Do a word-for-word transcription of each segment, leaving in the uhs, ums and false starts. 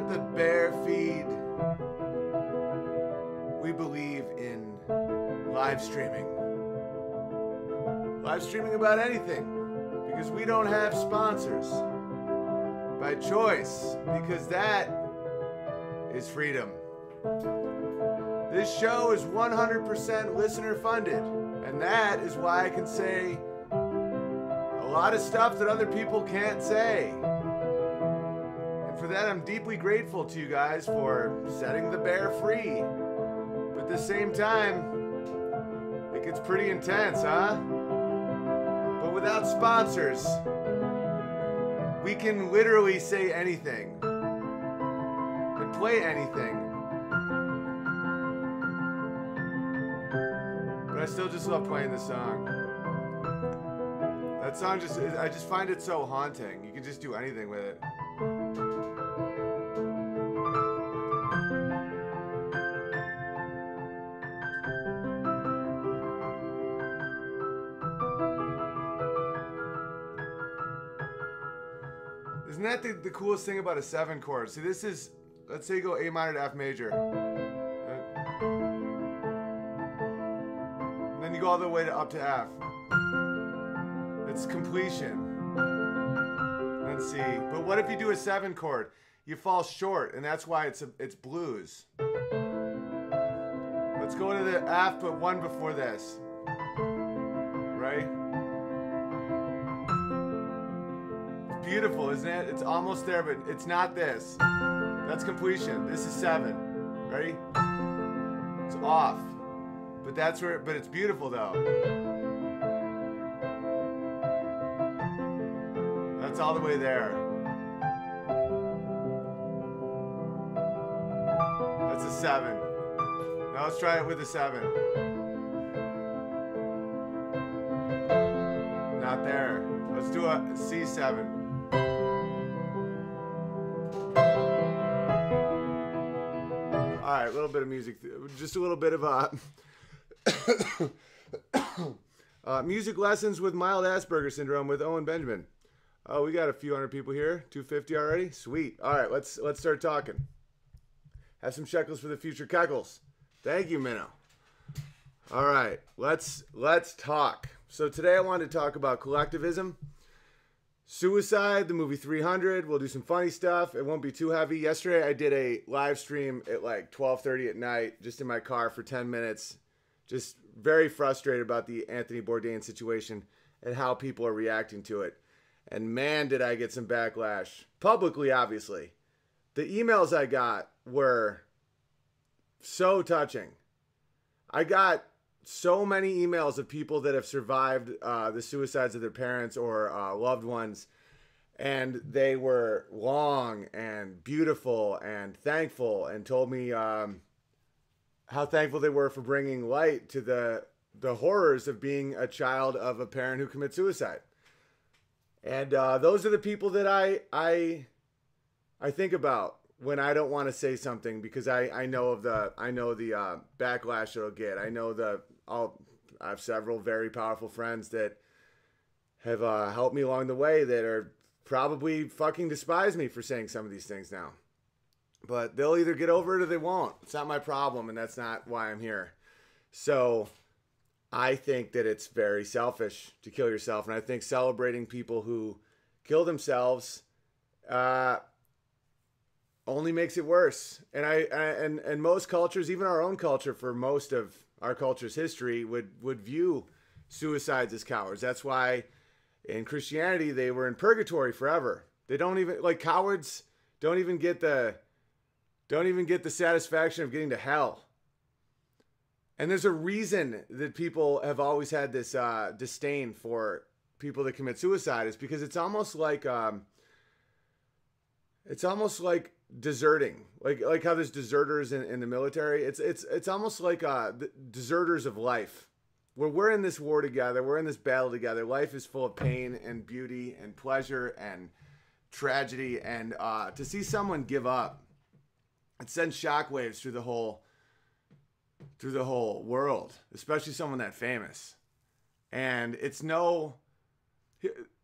at the Bear Feed, we believe in live streaming. Live streaming about anything, because we don't have sponsors. By choice, because that is freedom. This show is one hundred percent listener funded, and that is why I can say a lot of stuff that other people can't say. And for that, I'm deeply grateful to you guys for setting the bear free. But at the same time, it gets pretty intense, huh? But without sponsors, we can literally say anything and play anything. But I still just love playing this song. That song just, I just find it so haunting. You can just do anything with it. Isn't that the, the coolest thing about a seven chord? See, this is, let's say you go A minor to F major. And then you go all the way to up to F. It's completion. Let's see. But what if you do a seven chord? You fall short, and that's why it's a, it's blues. Let's go to the F, but one before this. Right? Beautiful, isn't it? It's almost there, but it's not this. That's completion. This is seven. Ready? It's off. But that's where, but it's beautiful though. That's all the way there. That's a seven. Now let's try it with a seven. Not there. Let's do a C seven. All right, a little bit of music, just a little bit of uh, uh, music lessons with mild Asperger syndrome with Owen Benjamin. Oh, we got a few hundred people here, two fifty already. Sweet. All right, let's let's start talking. Have some shekels for the future kekels. Thank you, Minnow. All right, let's let's talk. So today I wanted to talk about collectivism. Suicide, the movie three hundred. We'll do some funny stuff. It won't be too heavy. Yesterday I did a live stream at like twelve thirty at night, just in my car for ten minutes. Just very frustrated about the Anthony Bourdain situation and how people are reacting to it. And man, did I get some backlash. Publicly, obviously. The emails I got were so touching. I got so many emails of people that have survived uh, the suicides of their parents or uh, loved ones, and they were long and beautiful and thankful, and told me um, how thankful they were for bringing light to the the horrors of being a child of a parent who commits suicide. And uh, those are the people that I I I think about when I don't want to say something, because I, I know of the I know the uh, backlash it'll get. I know the I'll, I have several very powerful friends that have uh, helped me along the way that are probably fucking despise me for saying some of these things now. But they'll either get over it or they won't. It's not my problem, and that's not why I'm here. So I think that it's very selfish to kill yourself, and I think celebrating people who kill themselves uh, only makes it worse. And I, I and and most cultures, even our own culture, for most of our culture's history, would would view suicides as cowards. That's why in Christianity they were in purgatory forever. They don't even, like, cowards don't even get the don't even get the satisfaction of getting to hell. And there's a reason that people have always had this uh, disdain for people that commit suicide, is because it's almost like um, it's almost like deserting, like like how there's deserters in, in the military. It's it's it's almost like uh, the deserters of life, where we're in this war together, we're in this battle together. Life is full of pain and beauty and pleasure and tragedy, and uh, to see someone give up, it sends shockwaves through the whole through the whole world, especially someone that famous. And it's no,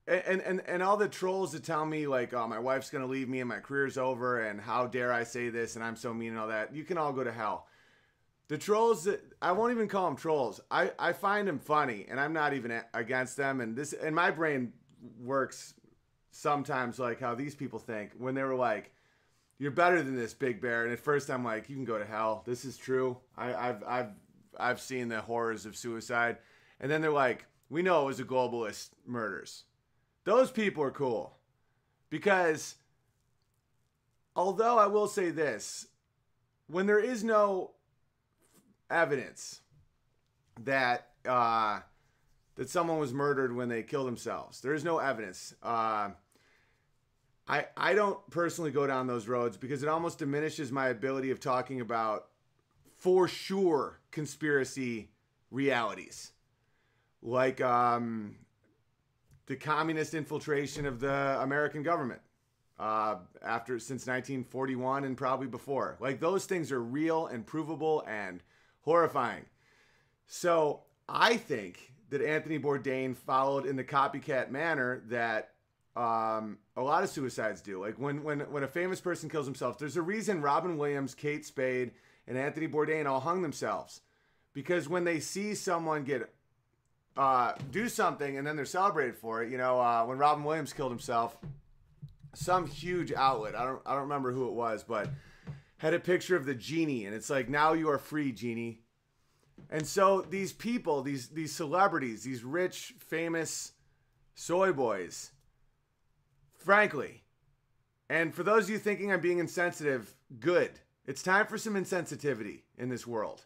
and and and all the trolls that tell me like, oh, my wife's gonna leave me and my career's over, and how dare I say this, and I'm so mean and all that. You can all go to hell. The trolls that I won't even call them trolls. I I find them funny, and I'm not even against them. And this and my brain works sometimes like how these people think when they were like, "You're better than this, Big Bear." And at first I'm like, "You can go to hell. This is true. I, I've I've I've seen the horrors of suicide." And then they're like, "We know it was a globalist murders." Those people are cool. Because although I will say this, when there is no evidence that uh, that someone was murdered when they killed themselves, there is no evidence. Uh, I I don't personally go down those roads because it almost diminishes my ability of talking about for sure conspiracy realities. Like um, the communist infiltration of the American government uh, after since nineteen forty-one and probably before. Like those things are real and provable and horrifying. So I think that Anthony Bourdain followed in the copycat manner that um, a lot of suicides do. Like when when when a famous person kills himself, there's a reason Robin Williams, Kate Spade, and Anthony Bourdain all hung themselves, because when they see someone get Uh, do something and then they're celebrated for it. You know, uh, when Robin Williams killed himself, some huge outlet, I don't I don't remember who it was, but had a picture of the genie, and it's like, now you are free, genie. And so these people, these these celebrities, these rich, famous soy boys, frankly, and for those of you thinking I'm being insensitive, good. It's time for some insensitivity in this world.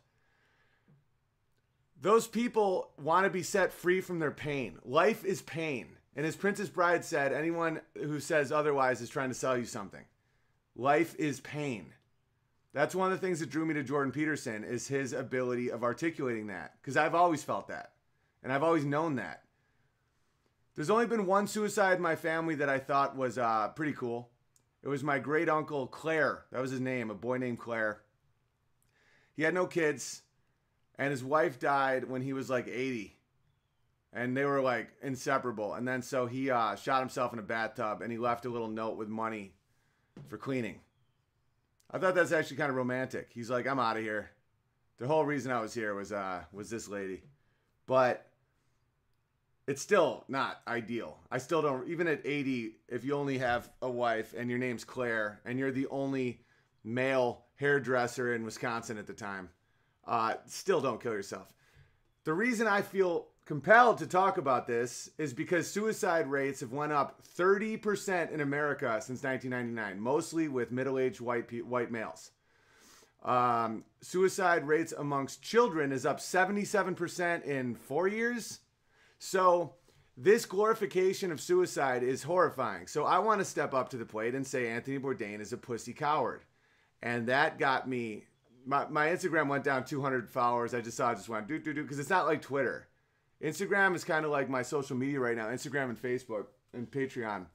Those people want to be set free from their pain. Life is pain. And as Princess Bride said, anyone who says otherwise is trying to sell you something. Life is pain. That's one of the things that drew me to Jordan Peterson, is his ability of articulating that. Because I've always felt that. And I've always known that. There's only been one suicide in my family that I thought was uh, pretty cool. It was my great uncle Claire. That was his name, a boy named Claire. He had no kids. And his wife died when he was like eighty. And they were like inseparable. And then so he uh, shot himself in a bathtub, and he left a little note with money for cleaning. I thought that's actually kind of romantic. He's like, I'm out of here. The whole reason I was here was uh, was this lady. But it's still not ideal. I still don't, even at eighty, if you only have a wife and your name's Claire and you're the only male hairdresser in Wisconsin at the time, Uh, still don't kill yourself. The reason I feel compelled to talk about this is because suicide rates have went up thirty percent in America since nineteen ninety-nine, mostly with middle-aged white pe- white males. Um, suicide rates amongst children is up seventy-seven percent in four years. So this glorification of suicide is horrifying. So I want to step up to the plate and say Anthony Bourdain is a pussy coward. And that got me... My, my Instagram went down two hundred followers. I just saw it just went do do do because it's not like Twitter. Instagram is kind of like my social media right now. Instagram and Facebook and Patreon.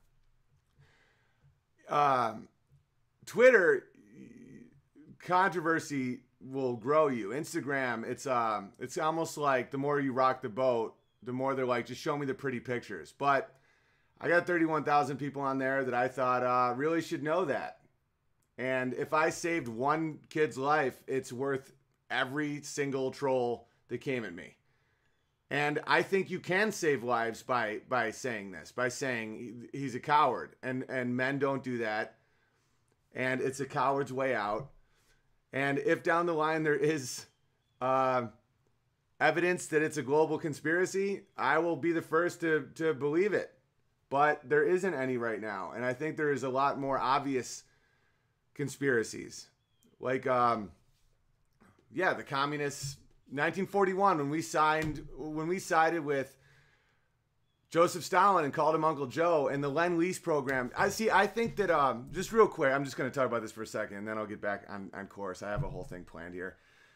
Um, Twitter, controversy will grow you. Instagram, it's um, it's almost like the more you rock the boat, the more they're like, just show me the pretty pictures. But I got thirty-one thousand people on there that I thought uh, really should know that. And if I saved one kid's life, it's worth every single troll that came at me. And I think you can save lives by by saying this, by saying he's a coward. And, and men don't do that. And it's a coward's way out. And if down the line there is uh, evidence that it's a global conspiracy, I will be the first to, to believe it. But there isn't any right now. And I think there is a lot more obvious conspiracies, like um yeah the communists. Nineteen forty-one, when we signed when we sided with Joseph Stalin and called him Uncle Joe, and the Lend-Lease program. I see I think that um just real quick, I'm just going to talk about this for a second, and then I'll get back on, on course. I have a whole thing planned here.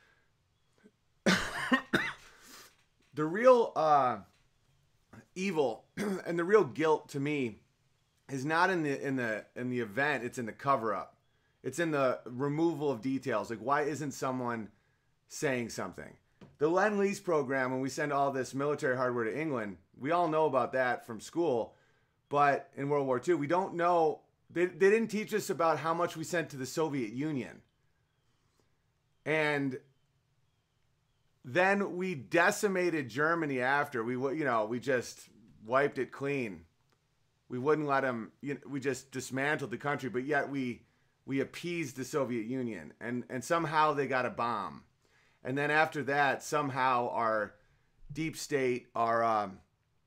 The real uh evil and the real guilt to me is not in the in the in the event, it's in the cover-up. It's in the removal of details. Like, why isn't someone saying something? The Lend-Lease program, when we send all this military hardware to England, we all know about that from school. but in World War Two, we don't know. They, they didn't teach us about how much we sent to the Soviet Union. And then we decimated Germany after. We, you know, we just wiped it clean. We wouldn't let them, you know, we just dismantled the country, but yet we we appeased the Soviet Union. And, and somehow they got a bomb. And then after that, somehow our deep state, our... Um,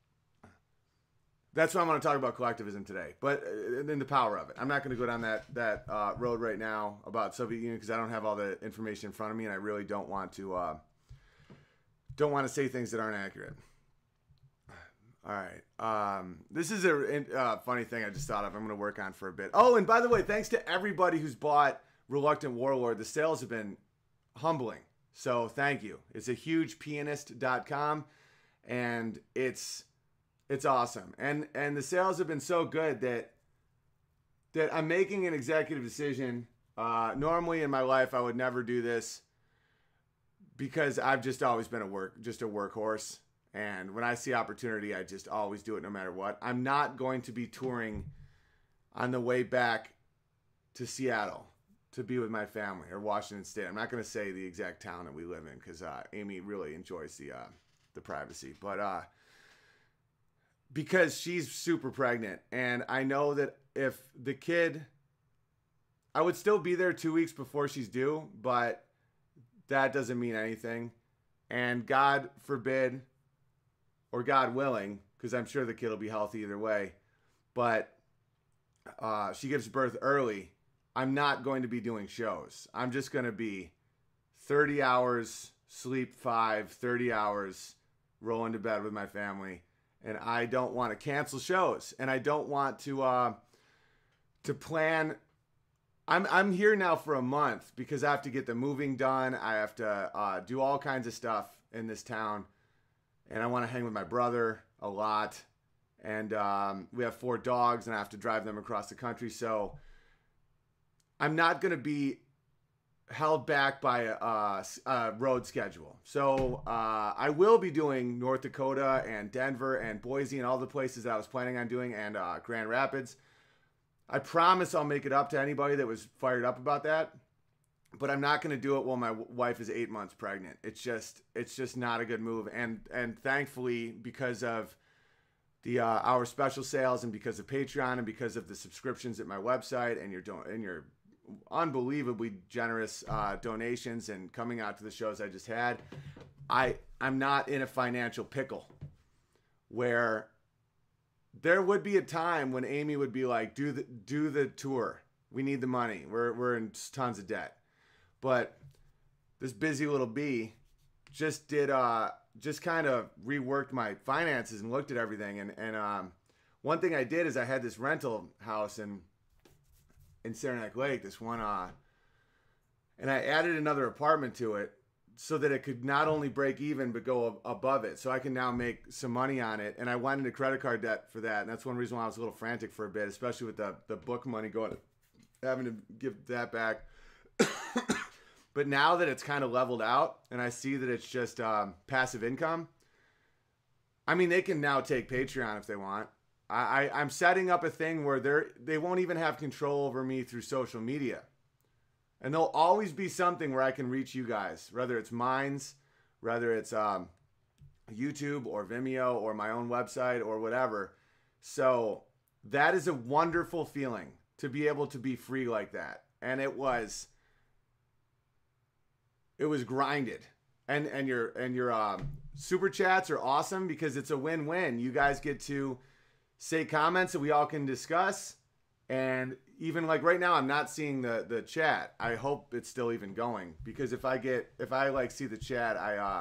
That's what I want to talk about collectivism today, but in the power of it. I'm not going to go down that that uh, road right now about Soviet Union because I don't have all the information in front of me, and I really don't want to uh, don't want to say things that aren't accurate. All right, um, this is a uh, funny thing I just thought of. I'm going to work on for a bit. Oh, and by the way, thanks to everybody who's bought Reluctant Warlord. The sales have been humbling, so thank you. It's a huge pianist dot com, and it's. It's awesome. And and the sales have been so good that that I'm making an executive decision. Uh, normally in my life, I would never do this because I've just always been a work, just a workhorse. And when I see opportunity, I just always do it no matter what. I'm not going to be touring on the way back to Seattle to be with my family or Washington State. I'm not going to say the exact town that we live in because uh, Amy really enjoys the uh, the privacy. But uh, because she's super pregnant, and I know that if the kid, I would still be there two weeks before she's due, but that doesn't mean anything. And God forbid, or God willing, because I'm sure the kid will be healthy either way, but uh, she gives birth early, I'm not going to be doing shows. I'm just going to be thirty hours, sleep five, thirty hours, roll into bed with my family. And I don't want to cancel shows, and I don't want to uh, to plan. I'm I'm here now for a month because I have to get the moving done. I have to uh, do all kinds of stuff in this town, and I want to hang with my brother a lot. And um, we have four dogs, and I have to drive them across the country. So I'm not going to be held back by a, a, a road schedule. So uh, I will be doing North Dakota and Denver and Boise and all the places that I was planning on doing, and uh, Grand Rapids. I promise I'll make it up to anybody that was fired up about that, but I'm not going to do it while my wife is eight months pregnant. It's just, it's just not a good move. And, and thankfully, because of the, uh, our special sales and because of Patreon and because of the subscriptions at my website and your, don- and your, unbelievably generous uh, donations and coming out to the shows I just had, I I'm not in a financial pickle where there would be a time when Amy would be like, do the do the tour. We need the money. We're we're in tons of debt. But this busy little bee just did uh just kind of reworked my finances and looked at everything. And and um one thing I did is I had this rental house in in Saranac Lake, this one, uh, and I added another apartment to it so that it could not only break even, but go ab- above it. So I can now make some money on it. And I went into credit card debt for that. And that's one reason why I was a little frantic for a bit, especially with the, the book money going, having to give that back. But now that it's kind of leveled out and I see that it's just um, passive income, I mean, they can now take Patreon if they want. I, I, I'm setting up a thing where they're, they won't even have control over me through social media. And there'll always be something where I can reach you guys, whether it's Minds, whether it's um, YouTube or Vimeo or my own website or whatever. So that is a wonderful feeling to be able to be free like that. And it was, it was grinded. And, and your, and your um, super chats are awesome because it's a win-win. You guys get to say comments that we all can discuss. And even like right now, I'm not seeing the, the chat. I hope it's still even going, because if I get, if I like see the chat, I, uh,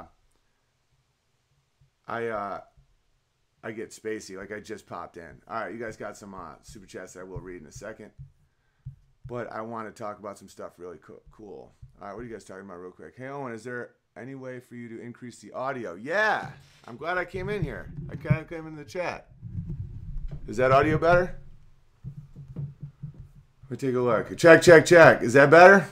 I, uh, I get spacey. Like I just popped in. All right. You guys got some, uh, super chats that I will read in a second, but I want to talk about some stuff really co- cool. All right. What are you guys talking about real quick? Hey, Owen, is there any way for you to increase the audio? Yeah. I'm glad I came in here. I kind of came in the chat. Is that audio better? Let me take a look. Check, check, check. Is that better?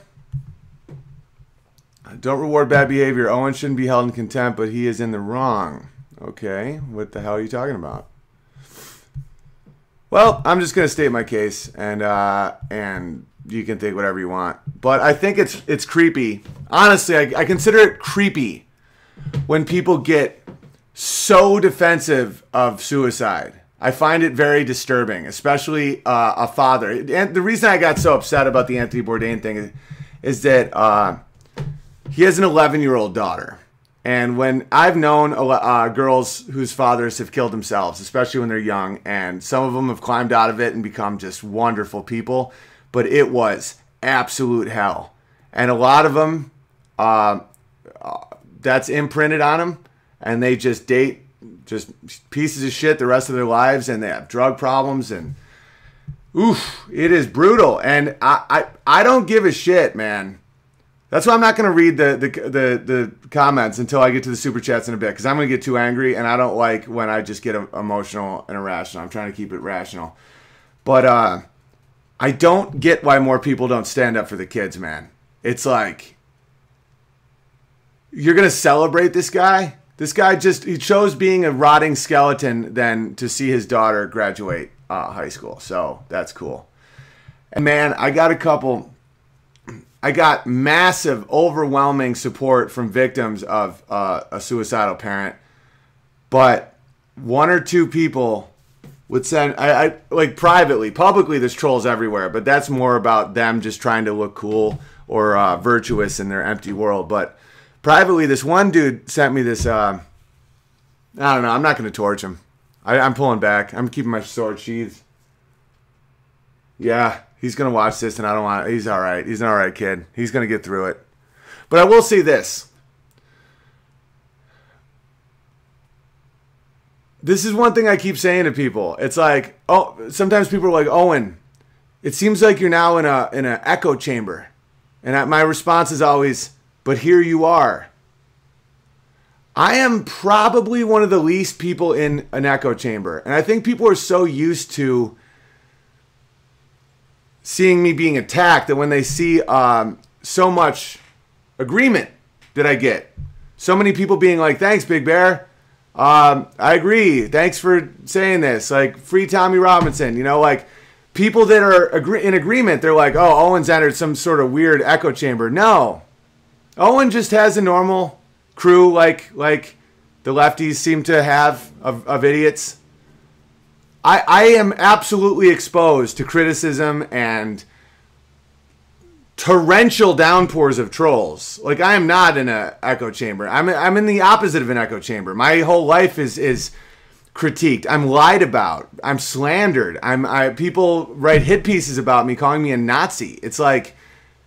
Don't reward bad behavior. Owen shouldn't be held in contempt, but he is in the wrong. Okay. What the hell are you talking about? Well, I'm just gonna state my case, and uh, and you can think whatever you want. But I think it's it's creepy. Honestly, I, I consider it creepy when people get so defensive of suicide. I find it very disturbing, especially uh, a father. And the reason I got so upset about the Anthony Bourdain thing is, is that uh, he has an eleven-year-old daughter. And when I've known uh, girls whose fathers have killed themselves, especially when they're young, and some of them have climbed out of it and become just wonderful people, but it was absolute hell. And a lot of them, uh, that's imprinted on them, and they just date just pieces of shit the rest of their lives, and they have drug problems, and oof, it is brutal. And I, I, I don't give a shit, man. That's why I'm not going to read the, the the the comments until I get to the super chats in a bit, because I'm going to get too angry, and I don't like when I just get emotional and irrational. I'm trying to keep it rational. But uh, I don't get why more people don't stand up for the kids, man. It's like, you're going to celebrate this guy? This guy just, he chose being a rotting skeleton than to see his daughter graduate uh, high school. So that's cool. And man, I got a couple... I got massive, overwhelming support from victims of uh, a suicidal parent, but one or two people would send, I, I like privately, publicly there's trolls everywhere, but that's more about them just trying to look cool or uh, virtuous in their empty world. But privately, this one dude sent me this, uh, I don't know, I'm not going to torch him. I, I'm pulling back. I'm keeping my sword sheathed. Yeah. He's going to watch this, and I don't want... He's all right. He's an all right kid. He's going to get through it. But I will say this. This is one thing I keep saying to people. It's like, oh, sometimes people are like, Owen, it seems like you're now in a in an echo chamber. And I, my response is always, but here you are. I am probably one of the least people in an echo chamber. And I think people are so used to seeing me being attacked that when they see um, so much agreement that I get, so many people being like, thanks, Big Bear. Um, I agree. Thanks for saying this. Like, free Tommy Robinson. You know, like, people that are agree- in agreement, they're like, oh, Owen's entered some sort of weird echo chamber. No. Owen just has a normal crew like like the lefties seem to have of, of idiots. I, I am absolutely exposed to criticism and torrential downpours of trolls. Like, I am not in an echo chamber. I'm I'm in the opposite of an echo chamber. My whole life is is critiqued. I'm lied about. I'm slandered. I'm I people write hit pieces about me calling me a Nazi. It's like,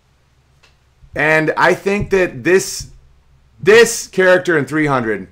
and I think that this this character in three hundred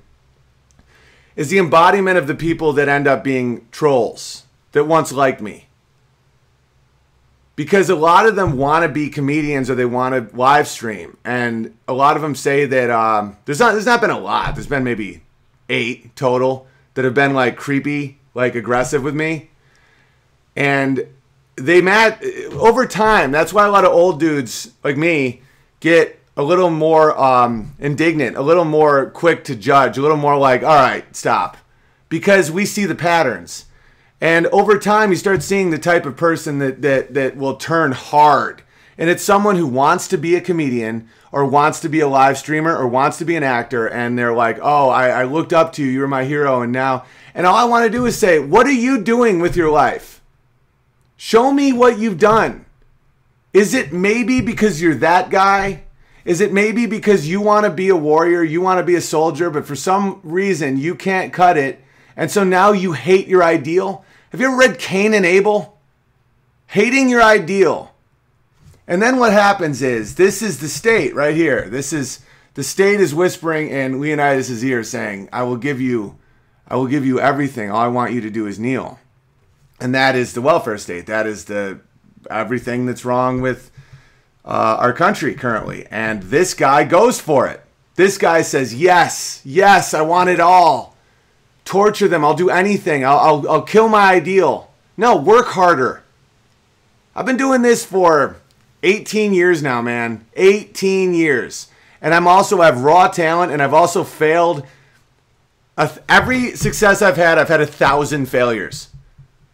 is the embodiment of the people that end up being trolls that once liked me. Because a lot of them want to be comedians or they want to live stream. And a lot of them say that, um, there's not, there's not been a lot. There's been maybe eight total that have been like creepy, like aggressive with me. And they mad over time. That's why a lot of old dudes like me get a little more um, indignant, a little more quick to judge, a little more like, all right, stop. Because we see the patterns. And over time, you start seeing the type of person that, that, that will turn hard. And it's someone who wants to be a comedian or wants to be a live streamer or wants to be an actor. And they're like, oh, I, I looked up to you. You were my hero. And now, and all I want to do is say, what are you doing with your life? Show me what you've done. Is it maybe because you're that guy? Is it maybe because you want to be a warrior, you want to be a soldier, but for some reason you can't cut it, and so now you hate your ideal? Have you ever read Cain and Abel? Hating your ideal. And then what happens is, this is the state right here. This is, the state is whispering in Leonidas' ear saying, I will give you, I will give you everything. All I want you to do is kneel. And that is the welfare state. That is the everything that's wrong with Uh, our country currently. And this guy goes for it. This guy says, yes, yes, I want it all. Torture them. I'll do anything. I'll, I'll, I'll kill my ideal. No, work harder. I've been doing this for eighteen years now, man. eighteen years. And I'm also have raw talent, and I've also failed. Every success I've had, I've had a thousand failures.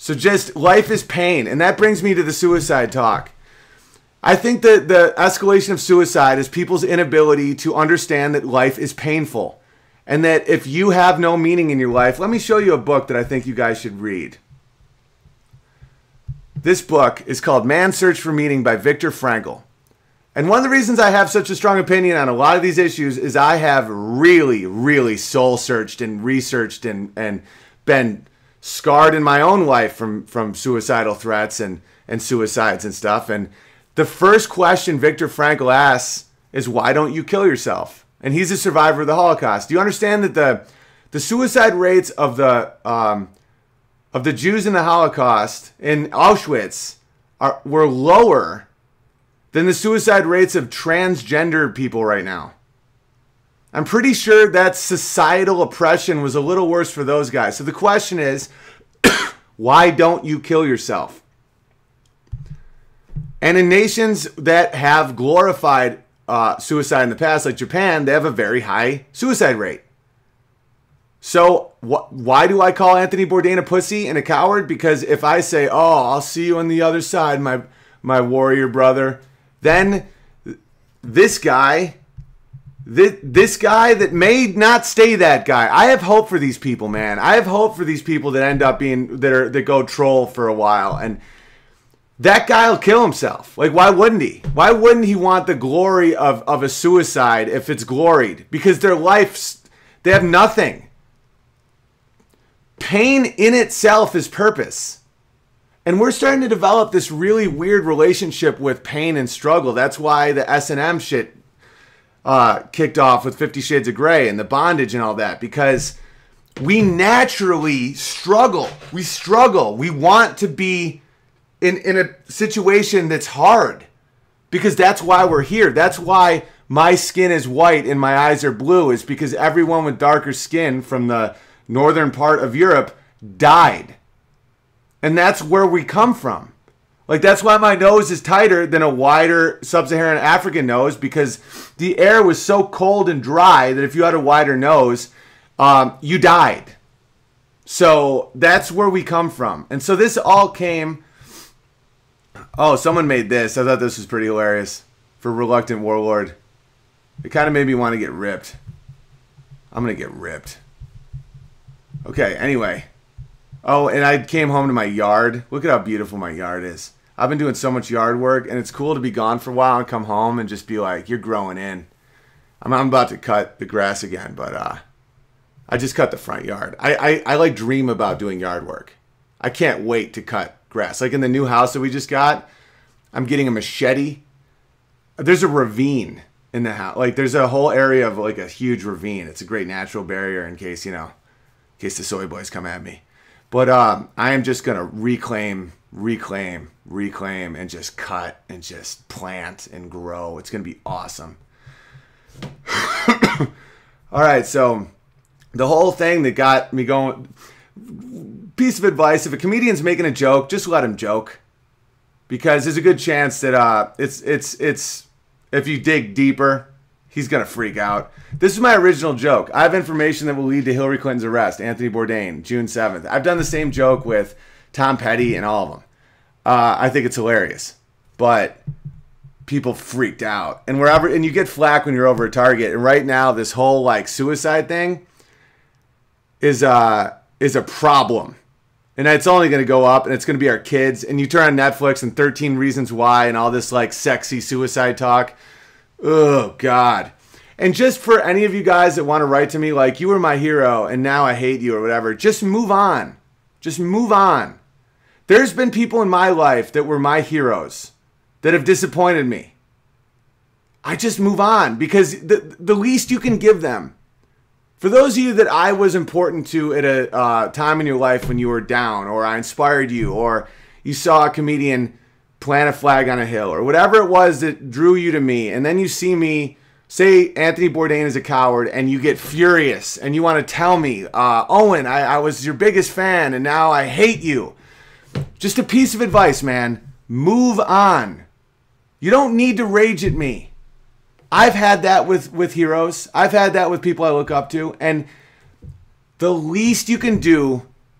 So just life is pain. And that brings me to the suicide talk. I think that the escalation of suicide is people's inability to understand that life is painful. And that if you have no meaning in your life, let me show you a book that I think you guys should read. This book is called Man's Search for Meaning by Viktor Frankl. And one of the reasons I have such a strong opinion on a lot of these issues is I have really, really soul searched and researched and, and been scarred in my own life from, from suicidal threats and, and suicides and stuff. And the first question Viktor Frankl asks is, why don't you kill yourself? And he's a survivor of the Holocaust. Do you understand that the, the suicide rates of the, um, of the Jews in the Holocaust in Auschwitz are, were lower than the suicide rates of transgender people right now? I'm pretty sure that societal oppression was a little worse for those guys. So the question is, why don't you kill yourself? And in nations that have glorified uh, suicide in the past, like Japan, they have a very high suicide rate. So wh why do I call Anthony Bourdain a pussy and a coward? Because if I say, oh, I'll see you on the other side, my, my warrior brother, then this guy, this, this guy that may not stay that guy. I have hope for these people, man. I have hope for these people that end up being, that are, that go troll for a while. And that guy will kill himself. Like, why wouldn't he? Why wouldn't he want the glory of, of a suicide if it's gloried? Because their lives, they have nothing. Pain in itself is purpose. And we're starting to develop this really weird relationship with pain and struggle. That's why the S and M shit uh, kicked off with Fifty Shades of Grey and the bondage and all that. Because we naturally struggle. We struggle. We want to be in, in a situation that's hard. Because that's why we're here. That's why my skin is white and my eyes are blue. Is because everyone with darker skin from the northern part of Europe died. And that's where we come from. Like, that's why my nose is tighter than a wider sub-Saharan African nose, because the air was so cold and dry that if you had a wider nose, um, you died. So that's where we come from. And so this all came... Oh, someone made this. I thought this was pretty hilarious. For Reluctant Warlord. It kind of made me want to get ripped. I'm going to get ripped. Okay, anyway. Oh, and I came home to my yard. Look at how beautiful my yard is. I've been doing so much yard work, and it's cool to be gone for a while and come home and just be like, you're growing in. I'm, I'm about to cut the grass again, but uh, I just cut the front yard. I, I, I like dream about doing yard work. I can't wait to cut grass. Like in the new house that we just got, I'm getting a machete. There's a ravine in the house. Like there's a whole area of like a huge ravine. It's a great natural barrier in case, you know, in case the soy boys come at me. But um, I am just going to reclaim, reclaim, reclaim, and just cut and just plant and grow. It's going to be awesome. All right, so the whole thing that got me going, piece of advice, if a comedian's making a joke, just let him joke. Because there's a good chance that uh, it's, it's, it's, if you dig deeper, he's going to freak out. This is my original joke. I have information that will lead to Hillary Clinton's arrest. Anthony Bourdain, June seventh. I've done the same joke with Tom Petty and all of them. Uh, I think it's hilarious. But people freaked out. And wherever, and you get flack when you're over a target. And right now, this whole like suicide thing is, uh, is a problem. And it's only going to go up, and it's going to be our kids. And you turn on Netflix and thirteen Reasons Why and all this like sexy suicide talk. Oh, God. And just for any of you guys that want to write to me like, you were my hero and now I hate you or whatever, just move on. Just move on. There's been people in my life that were my heroes that have disappointed me. I just move on because the, the least you can give them. For those of you that I was important to at a uh, time in your life when you were down, or I inspired you, or you saw a comedian plant a flag on a hill, or whatever it was that drew you to me, and then you see me say Anthony Bourdain is a coward, and you get furious, and you want to tell me, uh, Owen, I, I was your biggest fan, and now I hate you. Just a piece of advice, man. Move on. You don't need to rage at me. I've had that with, with heroes. I've had that with people I look up to, and the least you can do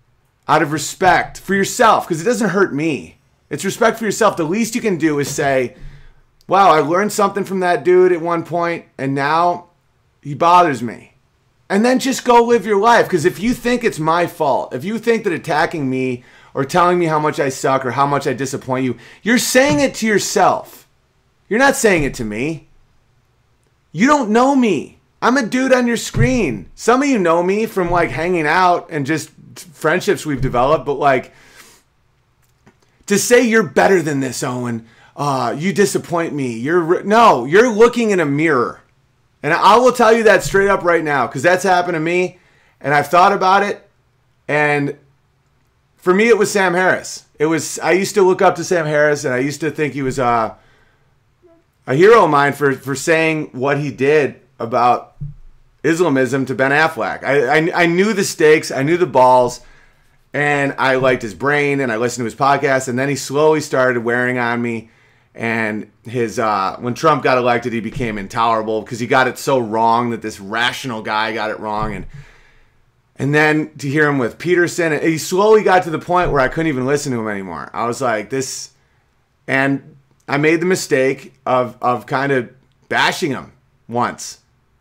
out of respect for yourself, because it doesn't hurt me. It's respect for yourself. The least you can do is say, wow, I learned something from that dude at one point, and now he bothers me. And then just go live your life. Because if you think it's my fault, if you think that attacking me or telling me how much I suck or how much I disappoint you, you're saying it to yourself. You're not saying it to me. You don't know me. I'm a dude on your screen. Some of you know me from like hanging out and just friendships we've developed, but like to say you're better than this, Owen, uh, you disappoint me. You're no, you're looking in a mirror. And I will tell you that straight up right now, because that's happened to me, and I've thought about it. And for me, it was Sam Harris. It was I used to look up to Sam Harris, and I used to think he was uh, a hero of mine for for saying what he did about Islamism to Ben Affleck. I, I I knew the stakes, I knew the balls, and I liked his brain, and I listened to his podcast, and then he slowly started wearing on me. And his uh, when Trump got elected, he became intolerable because he got it so wrong that this rational guy got it wrong. And and then to hear him with Peterson, he slowly got to the point where I couldn't even listen to him anymore. I was like, this, and I made the mistake of of kind of bashing him once.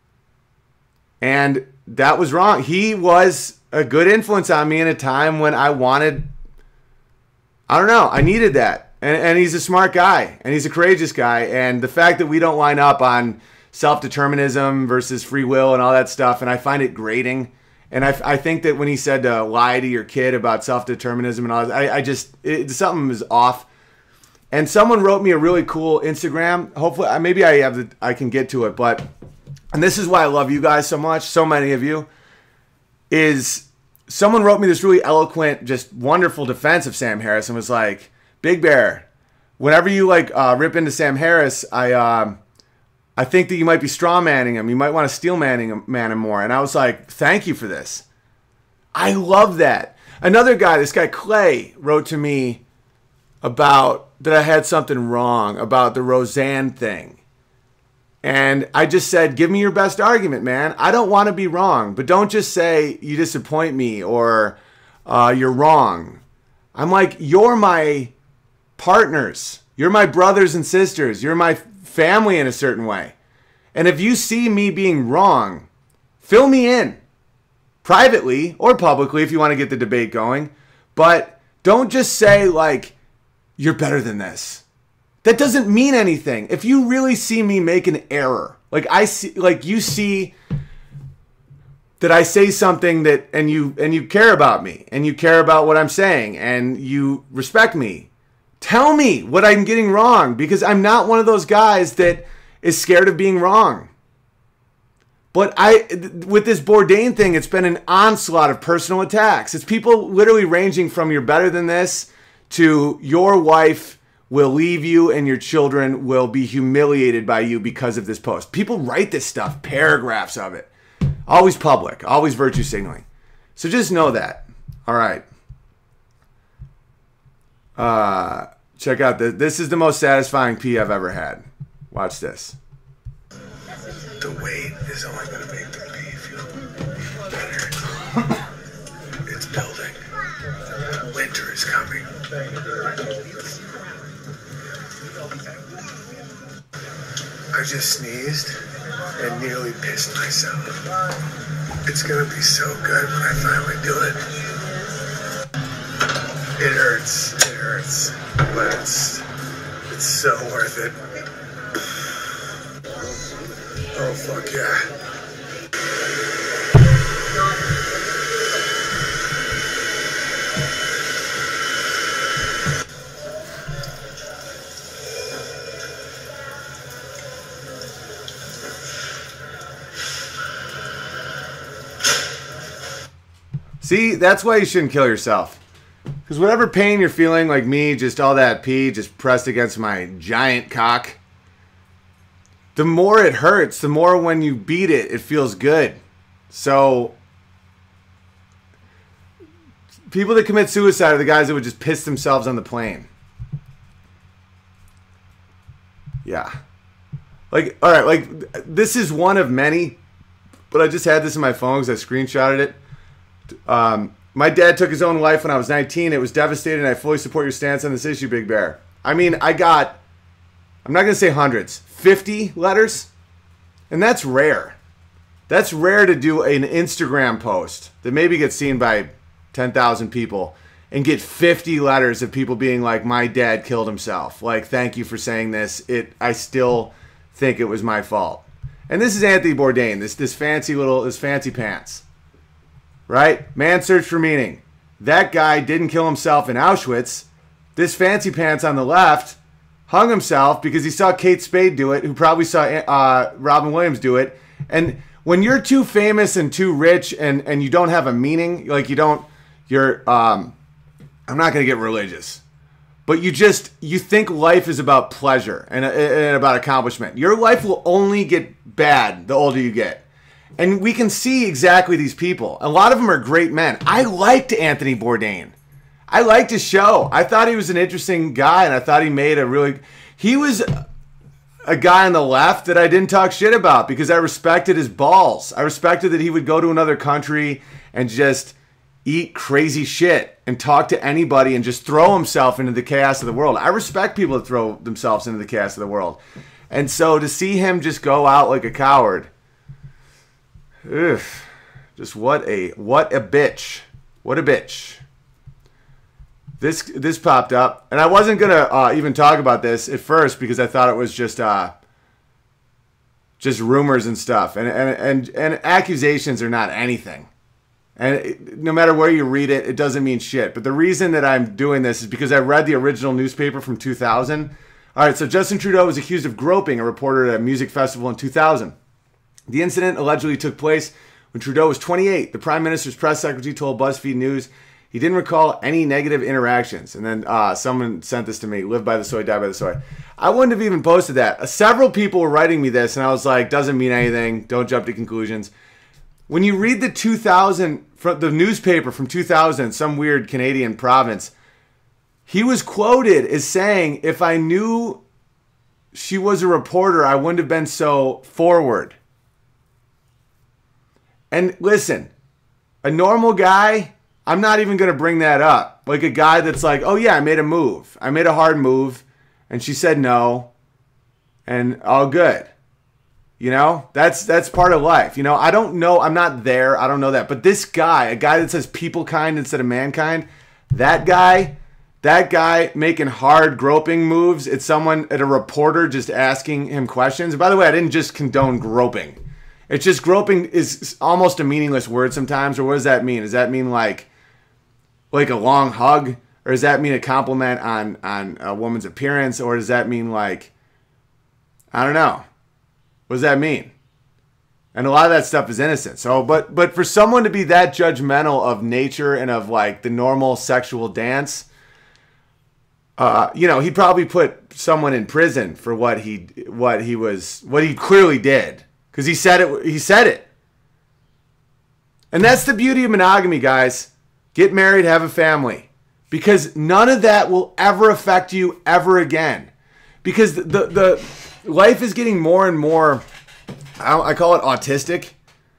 And that was wrong. He was a good influence on me in a time when I wanted, I don't know, I needed that. And, and he's a smart guy, and he's a courageous guy. And the fact that we don't line up on self-determinism versus free will and all that stuff, and I find it grating. And I, I think that when he said to lie to your kid about self-determinism and all that, I, I just, it, something is off. And someone wrote me a really cool Instagram. Hopefully, maybe I have the, I can get to it. But, and this is why I love you guys so much, so many of you, is someone wrote me this really eloquent, just wonderful defense of Sam Harris and was like, Big Bear, whenever you like uh, rip into Sam Harris, I um, I think that you might be straw manning him. You might want to steel manning him, man him more. And I was like, thank you for this. I love that. Another guy, this guy Clay, wrote to me about that I had something wrong about the Roseanne thing. And I just said, give me your best argument, man. I don't want to be wrong, but don't just say you disappoint me or uh, you're wrong. I'm like, you're my partners. You're my brothers and sisters. You're my family in a certain way. And if you see me being wrong, fill me in privately or publicly if you want to get the debate going. But don't just say like, you're better than this. That doesn't mean anything. If you really see me make an error, like I see, like you see that I say something that, and you, and you care about me and you care about what I'm saying and you respect me, tell me what I'm getting wrong, because I'm not one of those guys that is scared of being wrong. But I, with this Bourdain thing, it's been an onslaught of personal attacks. It's people literally ranging from you're better than this to your wife will leave you and your children will be humiliated by you because of this post. People write this stuff, paragraphs of it. Always public, always virtue signaling. So just know that. All right. Uh, check out this. This is the most satisfying pee I've ever had. Watch this. The weight is only going to make the pee feel better. It's building. Winter is coming. I just sneezed and nearly pissed myself. It's going to be so good when I finally do it. It hurts. It hurts. But it's, it's so worth it. Oh, fuck yeah. See, that's why you shouldn't kill yourself. Because whatever pain you're feeling, like me, just all that pee just pressed against my giant cock, the more it hurts, the more when you beat it, it feels good. So, people that commit suicide are the guys that would just piss themselves on the plane. Yeah. Like, all right, like, this is one of many, but I just had this in my phone because I screenshotted it. Um, My dad took his own life when I was nineteen. It was devastating. I fully support your stance on this issue, Big Bear. I mean, I got, I'm not going to say hundreds, fifty letters. And that's rare. That's rare to do an Instagram post that maybe gets seen by ten thousand people and get fifty letters of people being like, my dad killed himself. Like, thank you for saying this. It, I still think it was my fault. And this is Anthony Bourdain, this, this fancy little, this fancy pants. Right? Man's Search for Meaning. That guy didn't kill himself in Auschwitz. This fancy pants on the left hung himself because he saw Kate Spade do it, who probably saw uh, Robin Williams do it. And when you're too famous and too rich and, and you don't have a meaning, like you don't, you're, um, I'm not going to get religious, but you just, you think life is about pleasure and, and about accomplishment. Your life will only get bad the older you get. And we can see exactly these people. A lot of them are great men. I liked Anthony Bourdain. I liked his show. I thought he was an interesting guy, and I thought he made a really... He was a guy on the left that I didn't talk shit about because I respected his balls. I respected that he would go to another country and just eat crazy shit and talk to anybody and just throw himself into the chaos of the world. I respect people that throw themselves into the chaos of the world. And so to see him just go out like a coward... Ugh, just what a what a bitch. What a bitch. This this popped up, and I wasn't gonna uh, even talk about this at first because I thought it was just uh, just rumors and stuff, and and and and accusations are not anything. And it, no matter where you read it, it doesn't mean shit. But the reason that I'm doing this is because I read the original newspaper from two thousand. All right, so Justin Trudeau was accused of groping a reporter at a music festival in two thousand. The incident allegedly took place when Trudeau was twenty-eight. The Prime Minister's press secretary told BuzzFeed News he didn't recall any negative interactions. And then uh, someone sent this to me, live by the soy, die by the soy. I wouldn't have even posted that. Uh, several people were writing me this, and I was like, doesn't mean anything. Don't jump to conclusions. When you read the two thousand, from the newspaper from two thousand, some weird Canadian province, he was quoted as saying, if I knew she was a reporter, I wouldn't have been so forward. And listen, a normal guy, I'm not even going to bring that up. Like a guy that's like, oh yeah, I made a move. I made a hard move. And she said no. And all good. You know, that's that's part of life. You know, I don't know. I'm not there. I don't know that. But this guy, a guy that says people kind instead of mankind, that guy, that guy making hard groping moves. It's someone, at a reporter just asking him questions. And by the way, I didn't just condone groping. It's just groping is almost a meaningless word sometimes. Or what does that mean? Does that mean like like a long hug? Or does that mean a compliment on, on a woman's appearance? Or does that mean like, I don't know. What does that mean? And a lot of that stuff is innocent. So, but but for someone to be that judgmental of nature and of like the normal sexual dance, uh, you know, he'd probably put someone in prison for what he what he was what he clearly did. Because he said it. He said it. And that's the beauty of monogamy, guys. Get married, have a family. Because none of that will ever affect you ever again. Because the, the, the life is getting more and more, I, I call it autistic.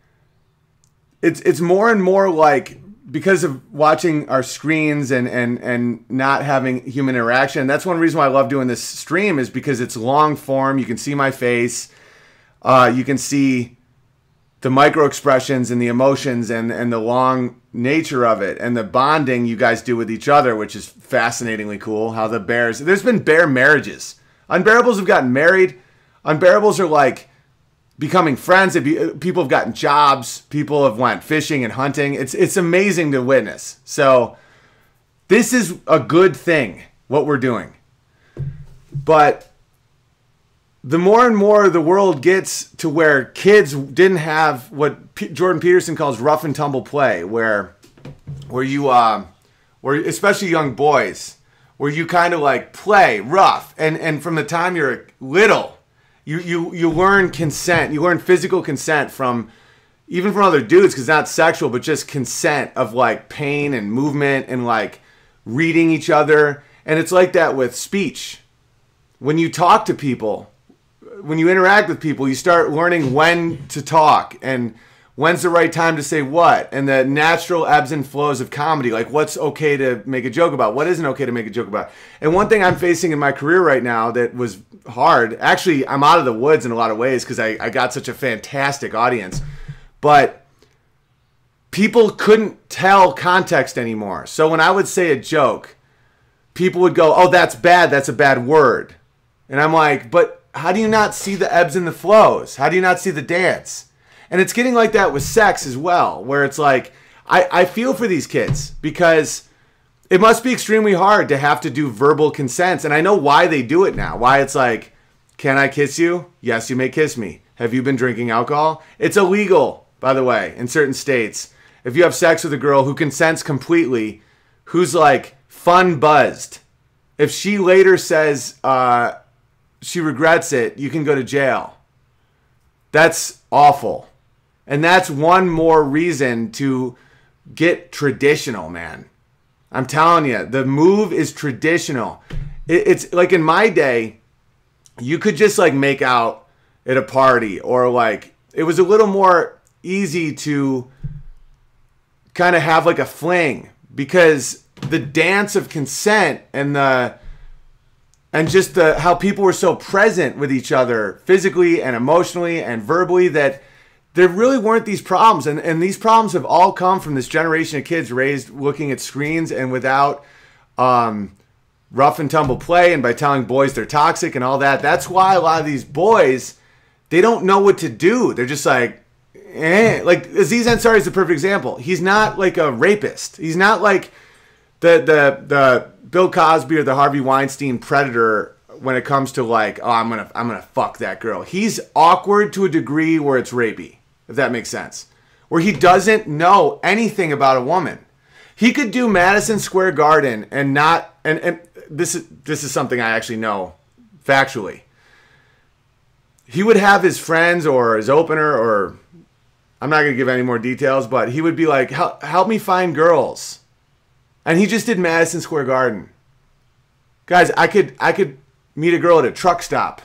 It's it's more and more like, because of watching our screens and, and, and not having human interaction. That's one reason why I love doing this stream, is because it's long form. You can see my face. Uh, you can see the micro expressions and the emotions and, and the long nature of it and the bonding you guys do with each other, which is fascinatingly cool. How the bears, there's been bear marriages. unBEARables have gotten married. unBEARables are like becoming friends. People have gotten jobs. People have went fishing and hunting. It's, it's amazing to witness. So this is a good thing, what we're doing. But the more and more the world gets to where kids didn't have what P- Jordan Peterson calls rough and tumble play, where, where you, uh, where especially young boys, where you kind of like play rough, and and from the time you're little, you you you learn consent, you learn physical consent from, even from other dudes, because it's not sexual, but just consent of like pain and movement and like reading each other, and it's like that with speech. When you talk to people, when you interact with people, you start learning when to talk and when's the right time to say what, and the natural ebbs and flows of comedy. Like, what's okay to make a joke about? What isn't okay to make a joke about? And one thing I'm facing in my career right now that was hard, actually, I'm out of the woods in a lot of ways because I, I got such a fantastic audience, but people couldn't tell context anymore. So when I would say a joke, people would go, oh, that's bad. That's a bad word. And I'm like, but how do you not see the ebbs and the flows? How do you not see the dance? And it's getting like that with sex as well, where it's like, I, I feel for these kids because it must be extremely hard to have to do verbal consents. And I know why they do it now. Why it's like, can I kiss you? Yes, you may kiss me. Have you been drinking alcohol? It's illegal, by the way, in certain states. If you have sex with a girl who consents completely, who's like fun buzzed, if she later says uh, she regrets it, you can go to jail. That's awful. And that's one more reason to get traditional, man. I'm telling you, the move is traditional. It, it's like in my day, you could just like make out at a party, or like it was a little more easy to kind of have like a fling because the dance of consent and the and just the how people were so present with each other physically and emotionally and verbally that there really weren't these problems. And, and these problems have all come from this generation of kids raised looking at screens and without um, rough and tumble play, and by telling boys they're toxic and all that. That's why a lot of these boys, they don't know what to do. They're just like, eh. Like Aziz Ansari is the perfect example. He's not like a rapist. He's not like the the the Bill Cosby or the Harvey Weinstein predator when it comes to like, oh, I'm gonna I'm gonna fuck that girl. He's awkward to a degree where it's rapey, if that makes sense. Where he doesn't know anything about a woman. He could do Madison Square Garden and not and, and this is this is something I actually know factually. He would have his friends or his opener, or I'm not gonna give any more details, but he would be like, help, help me find girls. And he just did Madison Square Garden. Guys, I could I could meet a girl at a truck stop.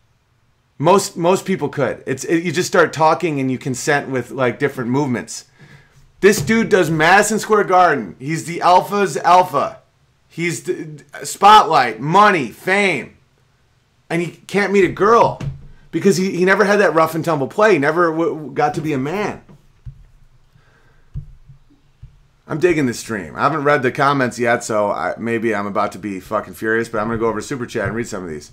Most most people could. It's it, you just start talking and you consent with like different movements. This dude does Madison Square Garden. He's the alpha's alpha. He's the spotlight, money, fame, and he can't meet a girl because he, he never had that rough and tumble play. He never w- got to be a man. I'm digging this stream. I haven't read the comments yet, so I, maybe I'm about to be fucking furious, but I'm going to go over to Super Chat and read some of these.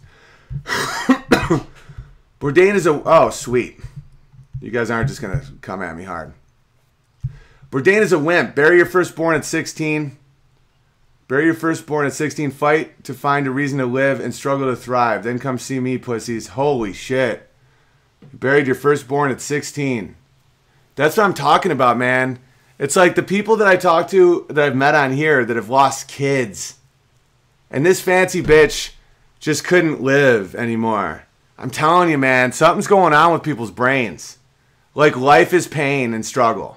Bourdain is a... Oh, sweet. You guys aren't just going to come at me hard. Bourdain is a wimp. Bury your firstborn at sixteen. Bury your firstborn at sixteen. Fight to find a reason to live and struggle to thrive. Then come see me, pussies. Holy shit. You buried your firstborn at sixteen. That's what I'm talking about, man. It's like the people that I talk to that I've met on here that have lost kids. And this fancy bitch just couldn't live anymore. I'm telling you, man, something's going on with people's brains. Like life is pain and struggle.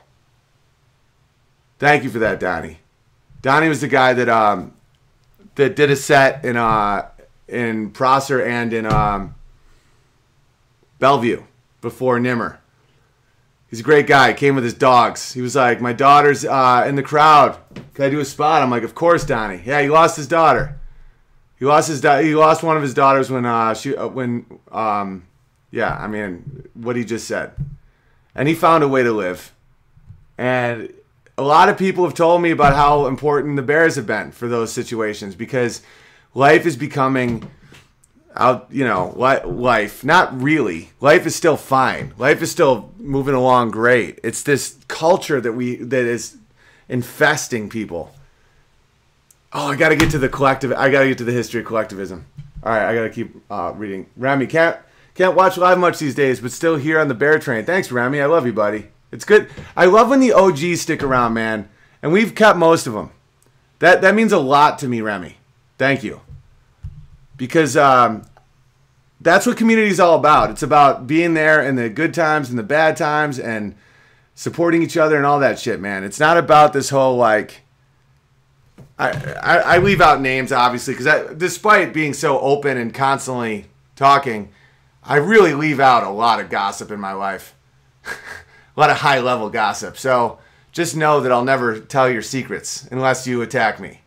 Thank you for that, Donnie. Donnie was the guy that um that did a set in uh in Prosser and in um Bellevue before Nimmer. He's a great guy. He came with his dogs. He was like, my daughter's uh, in the crowd. Can I do a spot? I'm like, of course, Donnie. Yeah, he lost his daughter. He lost his da- he lost one of his daughters when uh she uh, when um yeah, I mean what he just said. And he found a way to live. And a lot of people have told me about how important the Bears have been for those situations because life is becoming out, you know, li- life, not really. Life is still fine. Life is still moving along great. It's this culture that we that is infesting people. Oh, I got to get to the collective. I got to get to the history of collectivism. All right, I got to keep uh, reading. Rami, can't can't watch live much these days, but still here on the Bear Train. Thanks, Rami. I love you, buddy. It's good. I love when the O Gs stick around, man. And we've kept most of them. That that means a lot to me, Remy. Thank you. Because um, that's what community is all about. It's about being there in the good times and the bad times and supporting each other and all that shit, man. It's not about this whole, like... I, I, I leave out names, obviously, because despite being so open and constantly talking, I really leave out a lot of gossip in my life. a lot of high level gossip. So just know that I'll never tell your secrets unless you attack me.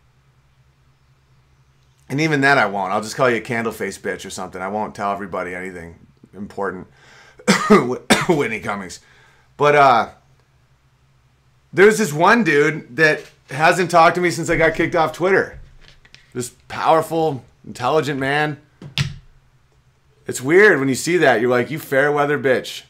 And even that I won't. I'll just call you a candle face bitch or something. I won't tell everybody anything important. Whitney Cummings. But uh, there's this one dude that hasn't talked to me since I got kicked off Twitter. This powerful, intelligent man. It's weird when you see that. You're like, you fair weather bitch.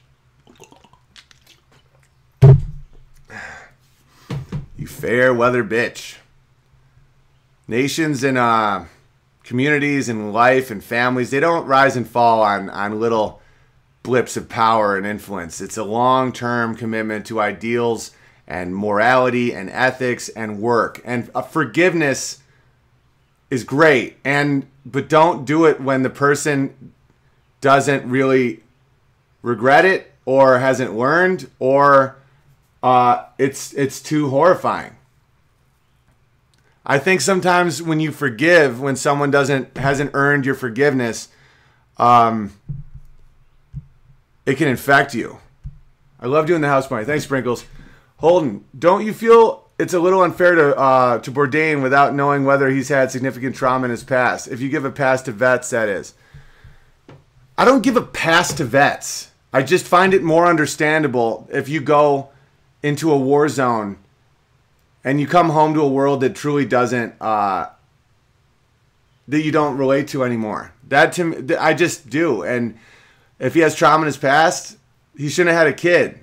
You fair weather bitch. Nations and uh, communities and life and families, they don't rise and fall on, on little blips of power and influence. It's a long-term commitment to ideals and morality and ethics and work. And uh, forgiveness is great, and but don't do it when the person doesn't really regret it or hasn't learned, or uh, it's it's too horrifying. I think sometimes when you forgive, when someone doesn't hasn't earned your forgiveness, um, it can infect you. I love doing the house party. Thanks, Sprinkles. Holden, don't you feel it's a little unfair to uh, to Bourdain without knowing whether he's had significant trauma in his past? If you give a pass to vets, that is. I don't give a pass to vets. I just find it more understandable if you go into a war zone and you come home to a world that truly doesn't, uh, that you don't relate to anymore. That to me, I just do. And if he has trauma in his past, he shouldn't have had a kid.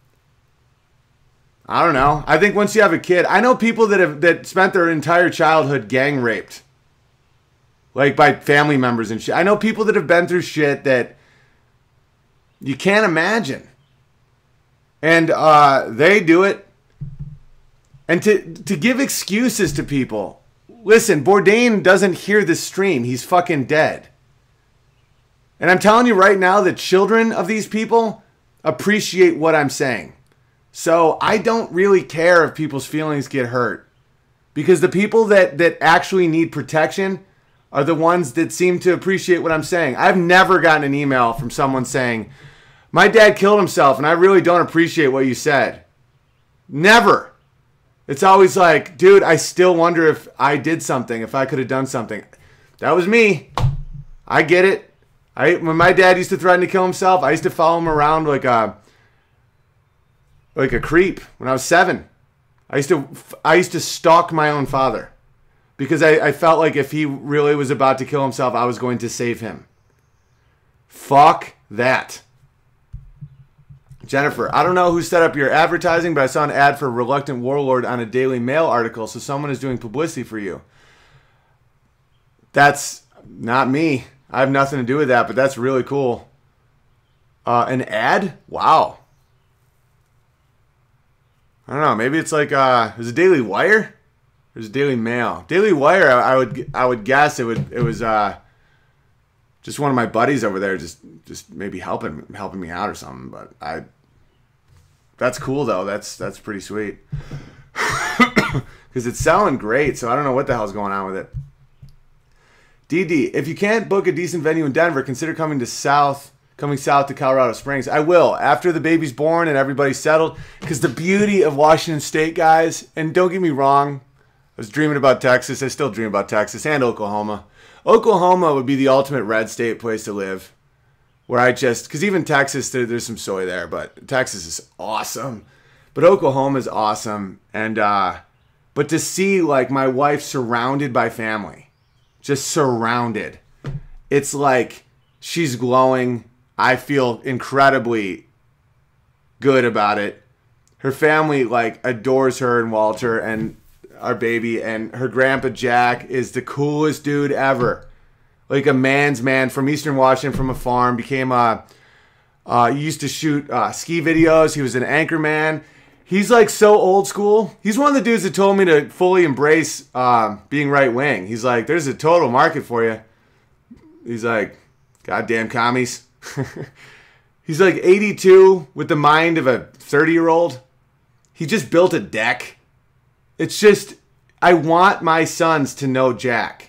I don't know. I think once you have a kid, I know people that have that spent their entire childhood gang raped, like by family members and shit. I know people that have been through shit that you can't imagine, and uh, they do it. And to to give excuses to people, listen, Bourdain doesn't hear this stream. He's fucking dead. And I'm telling you right now that children of these people appreciate what I'm saying. So I don't really care if people's feelings get hurt, because the people that, that actually need protection are the ones that seem to appreciate what I'm saying. I've never gotten an email from someone saying, my dad killed himself and I really don't appreciate what you said. Never. It's always like, dude, I still wonder if I did something, if I could have done something. That was me. I get it. I when my dad used to threaten to kill himself, I used to follow him around like a like a creep when I was seven. I used to I used to stalk my own father because I, I felt like if he really was about to kill himself, I was going to save him. Fuck that. Jennifer, I don't know who set up your advertising, but I saw an ad for Reluctant Warlord on a Daily Mail article, so someone is doing publicity for you. That's not me. I have nothing to do with that, but that's really cool. Uh, an ad? Wow. I don't know. Maybe it's like uh, is it Daily Wire? There's a Daily Mail. Daily Wire. I, I would I would guess it would it was uh, just one of my buddies over there, just just maybe helping helping me out or something. But I. That's cool though. That's that's pretty sweet. Because it's selling great. So I don't know what the hell's going on with it. D D, if you can't book a decent venue in Denver, consider coming to South. Coming south to Colorado Springs. I will, after the baby's born and everybody's settled. Because the beauty of Washington State, guys, and don't get me wrong, I was dreaming about Texas. I still dream about Texas and Oklahoma. Oklahoma would be the ultimate red state place to live. Where I just, because even Texas, there, there's some soy there, but Texas is awesome. But Oklahoma is awesome. And, uh, but to see, like, my wife surrounded by family, just surrounded, it's like she's glowing. I feel incredibly good about it. Her family, like, adores her and Walter and our baby. And her grandpa, Jack, is the coolest dude ever. Like a man's man from Eastern Washington, from a farm. Became a, uh, he used to shoot uh, ski videos. He was an anchor man. He's, like, so old school. He's one of the dudes that told me to fully embrace uh, being right wing. He's like, there's a total market for you. He's like, goddamn commies. He's like eighty-two with the mind of a thirty-year-old. He just built a deck. It's just, I want my sons to know Jack.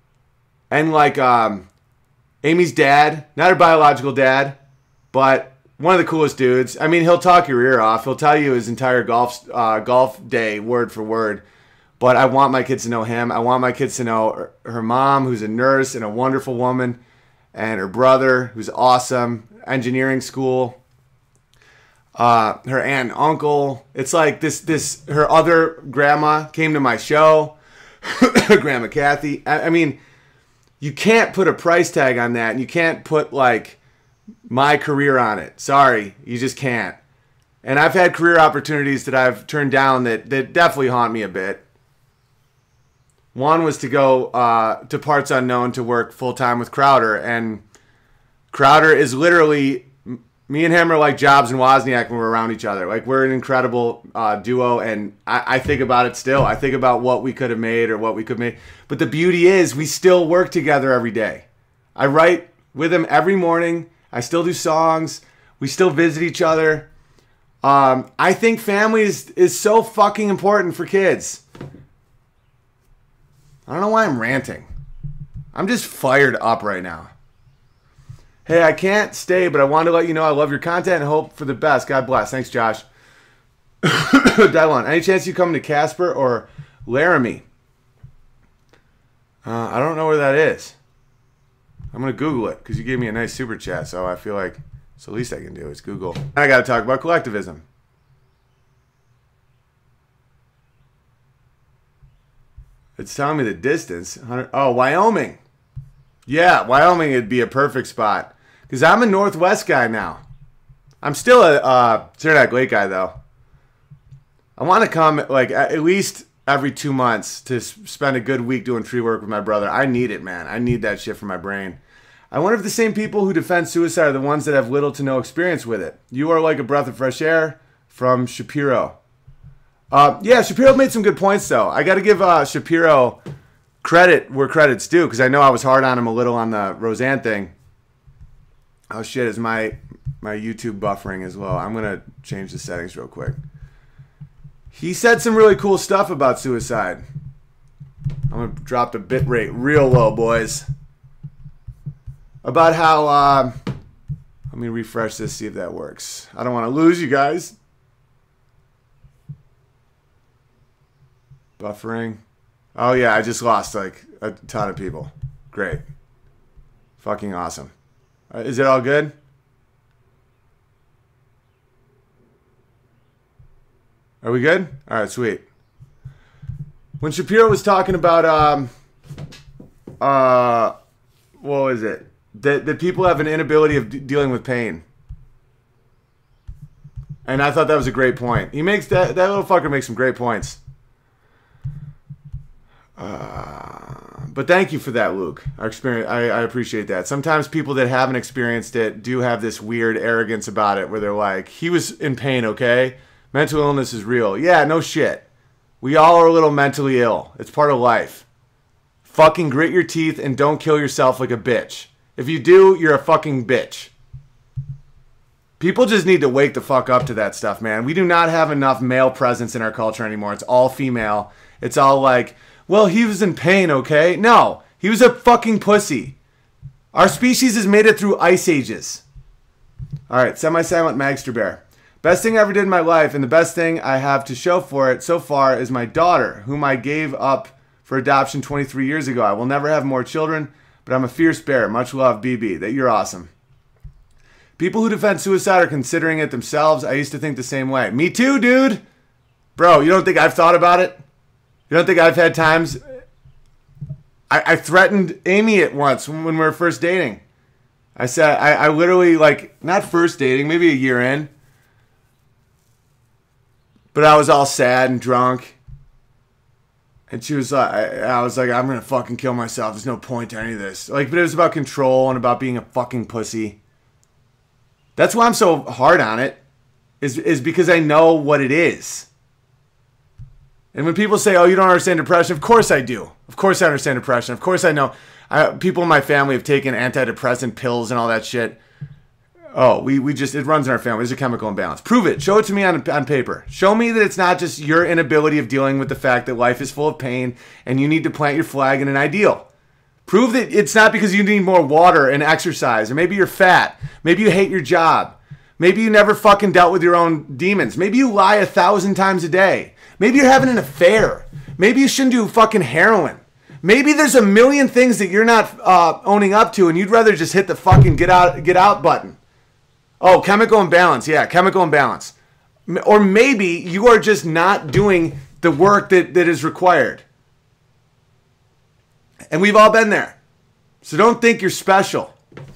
And like um, Amy's dad, not her biological dad, but one of the coolest dudes. I mean, he'll talk your ear off. He'll tell you his entire golf uh, golf day word for word. But I want my kids to know him. I want my kids to know her, her mom, who's a nurse and a wonderful woman, and her brother, who's awesome, engineering school. Uh, her aunt and uncle. It's like this. This her other grandma came to my show. Grandma Kathy. I, I mean, you can't put a price tag on that, and you can't put like my career on it. Sorry, you just can't. And I've had career opportunities that I've turned down that that definitely haunt me a bit. One was to go uh, to Parts Unknown to work full time with Crowder, and Crowder is literally, me and him are like Jobs and Wozniak when we're around each other. Like, we're an incredible uh, duo, and I, I think about it still. I think about what we could have made or what we could make. But the beauty is we still work together every day. I write with him every morning. I still do songs. We still visit each other. Um, I think family is, is so fucking important for kids. I don't know why I'm ranting. I'm just fired up right now. Hey, I can't stay, but I wanted to let you know I love your content and hope for the best. God bless. Thanks, Josh. Dylan, any chance you come to Casper or Laramie? Uh, I don't know where that is. I'm going to Google it because you gave me a nice super chat, so I feel like it's the least I can do is Google. I got to talk about collectivism. It's telling me the distance. Oh, Wyoming. Yeah, Wyoming would be a perfect spot. Because I'm a Northwest guy now. I'm still a uh, Saranac Lake guy, though. I want to come like at least every two months to spend a good week doing tree work with my brother. I need it, man. I need that shit for my brain. I wonder if the same people who defend suicide are the ones that have little to no experience with it. You are like a breath of fresh air from Shapiro. Uh, yeah, Shapiro made some good points, though. I got to give uh, Shapiro credit where credit's due, because I know I was hard on him a little on the Roseanne thing. Oh, shit, is my, my YouTube buffering as well. I'm going to change the settings real quick. He said some really cool stuff about suicide. I'm going to drop the bit rate real low, boys. About how... Uh, let me refresh this, see if that works. I don't want to lose you guys. Buffering. Oh, yeah, I just lost, like, a ton of people. Great. Fucking awesome. Uh, is it all good? Are we good? All right, sweet. When Shapiro was talking about, um, uh, what was it? That, that people have an inability of d- dealing with pain. And I thought that was a great point. He makes that, that little fucker makes some great points. Uh, but thank you for that, Luke. Our experience, I, I appreciate that. Sometimes people that haven't experienced it do have this weird arrogance about it where they're like, he was in pain, okay? Mental illness is real. Yeah, no shit. We all are a little mentally ill. It's part of life. Fucking grit your teeth and don't kill yourself like a bitch. If you do, you're a fucking bitch. People just need to wake the fuck up to that stuff, man. We do not have enough male presence in our culture anymore. It's all female. It's all like... well, he was in pain, okay? No, he was a fucking pussy. Our species has made it through ice ages. All right, semi-silent Magster Bear. Best thing I ever did in my life, and the best thing I have to show for it so far is my daughter, whom I gave up for adoption twenty-three years ago. I will never have more children, but I'm a fierce bear. Much love, B B. That you're awesome. People who defend suicide are considering it themselves. I used to think the same way. Me too, dude. Bro, you don't think I've thought about it? You don't think I've had times... I, I threatened Amy it once when, when we were first dating. I said, I, I literally, like, not first dating, maybe a year in. But I was all sad and drunk. And she was like, I, I was like, I'm going to fucking kill myself. There's no point to any of this. Like, but it was about control and about being a fucking pussy. That's why I'm so hard on it. Is, is because I know what it is. And when people say, oh, you don't understand depression, of course I do. Of course I understand depression. Of course I know. I, people in my family have taken antidepressant pills and all that shit. Oh, we, we just, it runs in our family. There's a chemical imbalance. Prove it. Show it to me on, on paper. Show me that it's not just your inability of dealing with the fact that life is full of pain and you need to plant your flag in an ideal. Prove that it's not because you need more water and exercise, or maybe you're fat. Maybe you hate your job. Maybe you never fucking dealt with your own demons. Maybe you lie a thousand times a day. Maybe you're having an affair. Maybe you shouldn't do fucking heroin. Maybe there's a million things that you're not uh, owning up to, and you'd rather just hit the fucking get out, get out button. Oh, chemical imbalance. Yeah, chemical imbalance. Or maybe you are just not doing the work that, that is required. And we've all been there. So don't think you're special.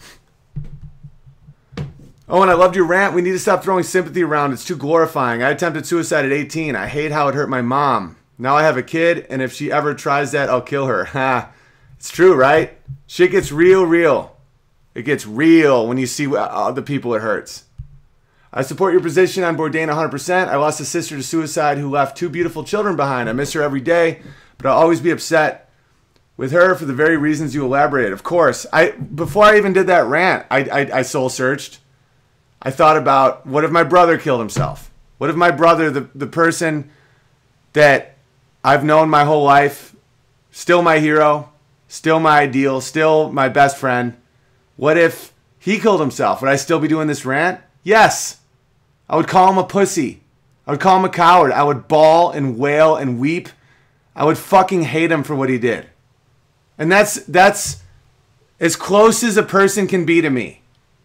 Oh, and I loved your rant. We need to stop throwing sympathy around. It's too glorifying. I attempted suicide at eighteen. I hate how it hurt my mom. Now I have a kid, and if she ever tries that, I'll kill her. Ha. It's true, right? Shit gets real, real. It gets real when you see uh, the people it hurts. I support your position on Bourdain one hundred percent. I lost a sister to suicide who left two beautiful children behind. I miss her every day, but I'll always be upset with her for the very reasons you elaborated. Of course, I before I even did that rant, I, I, I soul searched. I thought about, what if my brother killed himself? What if my brother, the, the person that I've known my whole life, still my hero, still my ideal, still my best friend, what if he killed himself? Would I still be doing this rant? Yes. I would call him a pussy. I would call him a coward. I would bawl and wail and weep. I would fucking hate him for what he did. And that's that's as close as a person can be to me.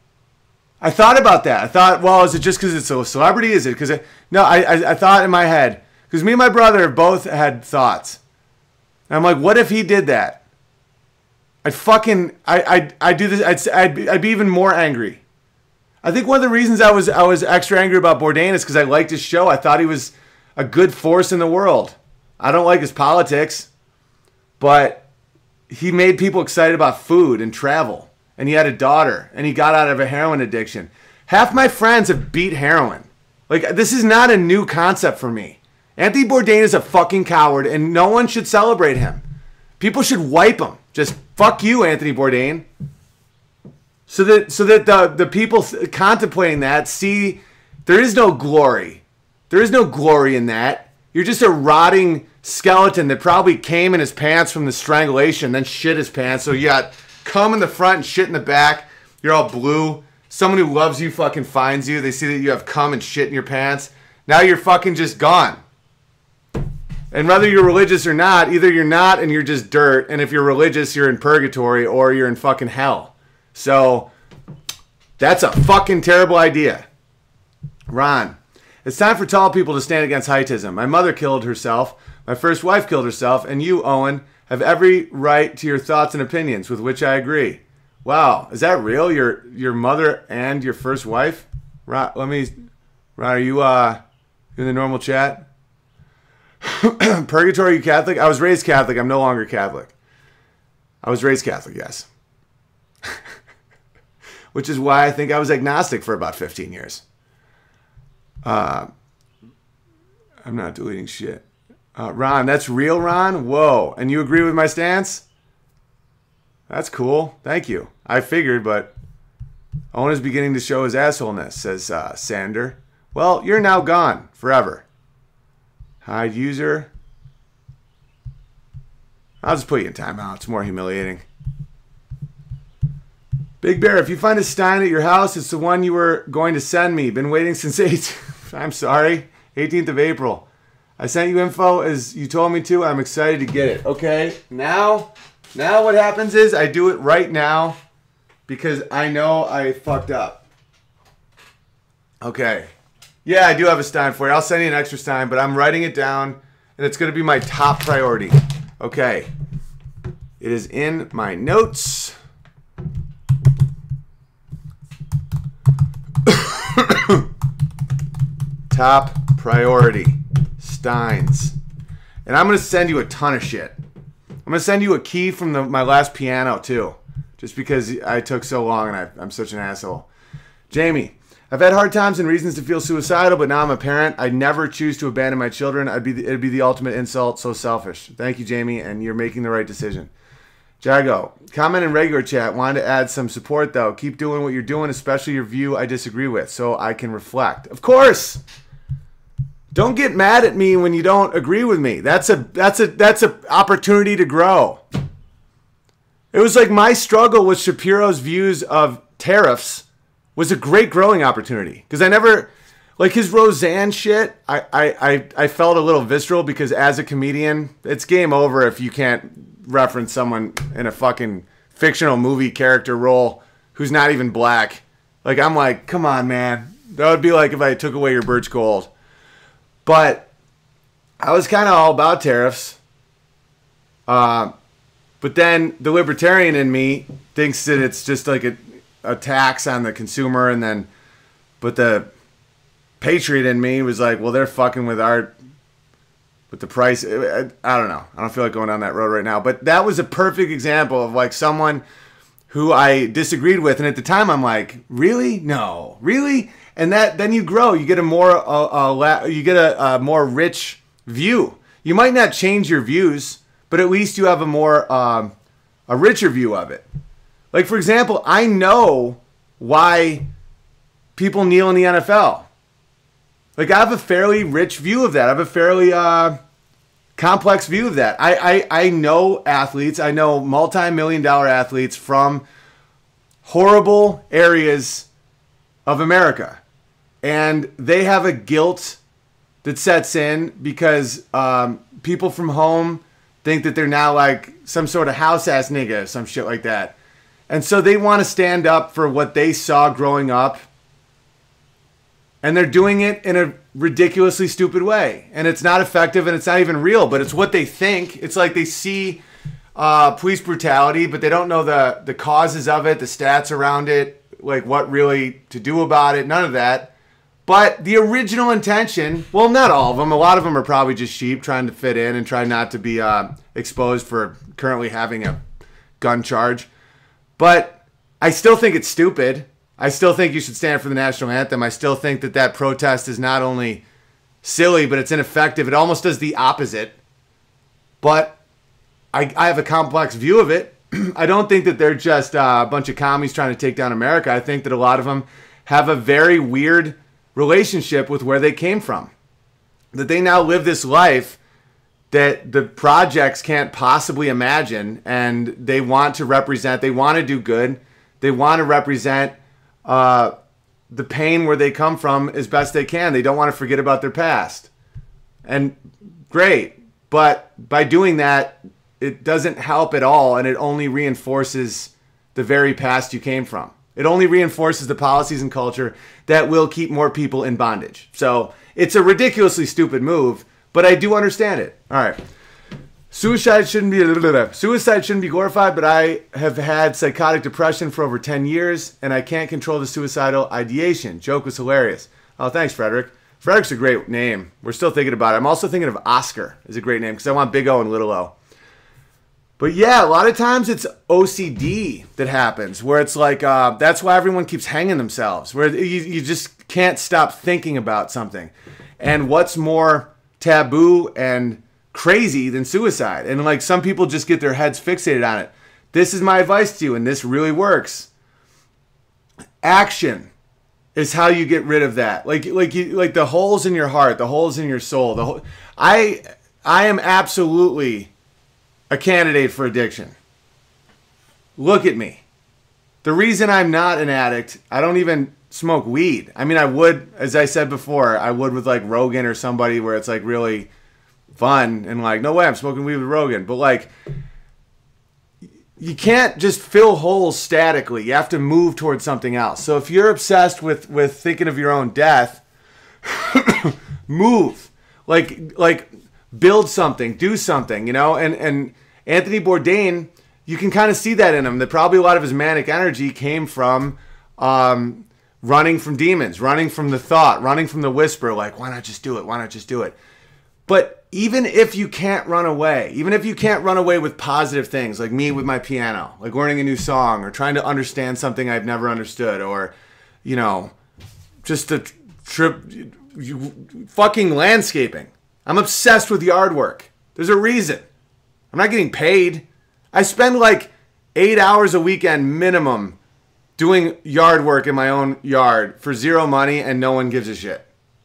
I thought about that. I thought, well, is it just because it's a celebrity? Is it because it... No, I, I I thought in my head, because me and my brother both had thoughts. And I'm like, what if he did that? I'd fucking, I I I do this. I'd I'd be, I'd be even more angry. I think one of the reasons I was I was extra angry about Bourdain is because I liked his show. I thought he was a good force in the world. I don't like his politics, but he made people excited about food and travel. And he had a daughter, and he got out of a heroin addiction. Half my friends have beat heroin. Like, this is not a new concept for me. Anthony Bourdain is a fucking coward, and no one should celebrate him. People should wipe him. Just fuck you, Anthony Bourdain. So that so that the, the people contemplating that see there is no glory. There is no glory in that. You're just a rotting skeleton that probably came in his pants from the strangulation, then shit his pants. So you got cum in the front and shit in the back. You're all blue. Someone who loves you fucking finds you. They see that you have cum and shit in your pants. Now you're fucking just gone. And whether you're religious or not, either you're not and you're just dirt. And if you're religious, you're in purgatory or you're in fucking hell. So that's a fucking terrible idea. Ron, it's time for tall people to stand against heightism. My mother killed herself. My first wife killed herself. And you, Owen, have every right to your thoughts and opinions, with which I agree. Wow, is that real? Your your mother and your first wife? Ron, let me. Ron, are you uh in the normal chat? Purgatory, you Catholic? I was raised Catholic. I'm no longer Catholic. I was raised Catholic, yes. Which is why I think I was agnostic for about fifteen years. Uh, I'm not deleting shit. Uh, Ron, that's real, Ron? Whoa. And you agree with my stance? That's cool. Thank you. I figured, but Owen is beginning to show his assholeness, says uh, Sander. Well, you're now gone forever. Hide user. I'll just put you in timeout. It's more humiliating. Big Bear, if you find a Stein at your house, it's the one you were going to send me. Been waiting since eight. I'm sorry. eighteenth of April. I sent you info as you told me to. I'm excited to get it. Okay, now, now what happens is I do it right now because I know I fucked up. Okay. Yeah, I do have a Stein for you. I'll send you an extra Stein, but I'm writing it down, and it's going to be my top priority. Okay. It is in my notes. Top priority. Steins. And I'm going to send you a ton of shit. I'm going to send you a key from the, my last piano, too. Just because I took so long and I, I'm such an asshole. Jamie, I've had hard times and reasons to feel suicidal, but now I'm a parent. I'd never choose to abandon my children. I'd be the, it'd be the ultimate insult. So selfish. Thank you, Jamie, and you're making the right decision. Jago, comment in regular chat. Wanted to add some support, though. Keep doing what you're doing, especially your view I disagree with, so I can reflect. Of course! Don't get mad at me when you don't agree with me. That's a that's a that's a opportunity to grow. It was like my struggle with Shapiro's views of tariffs was a great growing opportunity. Because I never, like his Roseanne shit, I, I, I, I felt a little visceral because as a comedian, it's game over if you can't reference someone in a fucking fictional movie character role who's not even black. Like, I'm like, come on, man. That would be like if I took away your birch gold. But I was kind of all about tariffs. Uh, but then the libertarian in me thinks that it's just like a, a tax on the consumer. And then, but the patriot in me was like, well, they're fucking with our, with the price. I, I don't know. I don't feel like going down that road right now. But that was a perfect example of like someone who I disagreed with. And at the time I'm like, really? No, really? And that then you grow. You get a more, uh, uh, you get a, a more rich view. You might not change your views, but at least you have a more, um, a richer view of it. Like, for example, I know why people kneel in the N F L. Like, I have a fairly rich view of that. I have a fairly uh, complex view of that. I, I, I know athletes. I know multi-million dollar athletes from horrible areas of America. And they have a guilt that sets in because um, people from home think that they're now like some sort of house-ass nigga, some shit like that. And so they want to stand up for what they saw growing up. And they're doing it in a ridiculously stupid way. And it's not effective and it's not even real, but it's what they think. It's like they see uh, police brutality, but they don't know the, the causes of it, the stats around it, like what really to do about it, none of that. But the original intention, well, not all of them. A lot of them are probably just sheep trying to fit in and try not to be uh, exposed for currently having a gun charge. But I still think it's stupid. I still think you should stand for the national anthem. I still think that that protest is not only silly, but it's ineffective. It almost does the opposite. But I, I have a complex view of it. I don't think that they're just uh, a bunch of commies trying to take down America. I think that a lot of them have a very weird relationship with where they came from. That they now live this life that the projects can't possibly imagine, and they want to represent, they want to do good, they want to represent uh, the pain where they come from as best they can. They don't want to forget about their past. And great, but by doing that, it doesn't help at all, and it only reinforces the very past you came from. It only reinforces the policies and culture that will keep more people in bondage. So it's a ridiculously stupid move, but I do understand it. All right. Suicide shouldn't be suicide shouldn't be glorified, but I have had psychotic depression for over ten years, and I can't control the suicidal ideation. Joke was hilarious. Oh, thanks, Frederick. Frederick's a great name. We're still thinking about it. I'm also thinking of Oscar is a great name because I want Big O and Little O. But yeah, a lot of times it's O C D that happens, where it's like, uh, that's why everyone keeps hanging themselves, where you, you just can't stop thinking about something. And what's more taboo and crazy than suicide? And like some people just get their heads fixated on it. This is my advice to you, and this really works. Action is how you get rid of that. Like, like, you, like the holes in your heart, the holes in your soul. The whole, I, I am absolutely a candidate for addiction. Look at me. The reason I'm not an addict, I don't even smoke weed. I mean, I would, as I said before, I would with like Rogan or somebody where it's like really fun and like, no way I'm smoking weed with Rogan. But like, you can't just fill holes statically. You have to move towards something else. So if you're obsessed with, with thinking of your own death, move. Like, like, build something, do something, you know? And and Anthony Bourdain, you can kind of see that in him. That probably a lot of his manic energy came from um, running from demons, running from the thought, running from the whisper, like, why not just do it? Why not just do it? But even if you can't run away, even if you can't run away with positive things, like me with my piano, like learning a new song or trying to understand something I've never understood, or, you know, just a trip, you, fucking landscaping. I'm obsessed with yard work. There's a reason. I'm not getting paid. I spend like eight hours a weekend minimum doing yard work in my own yard for zero money, and no one gives a shit.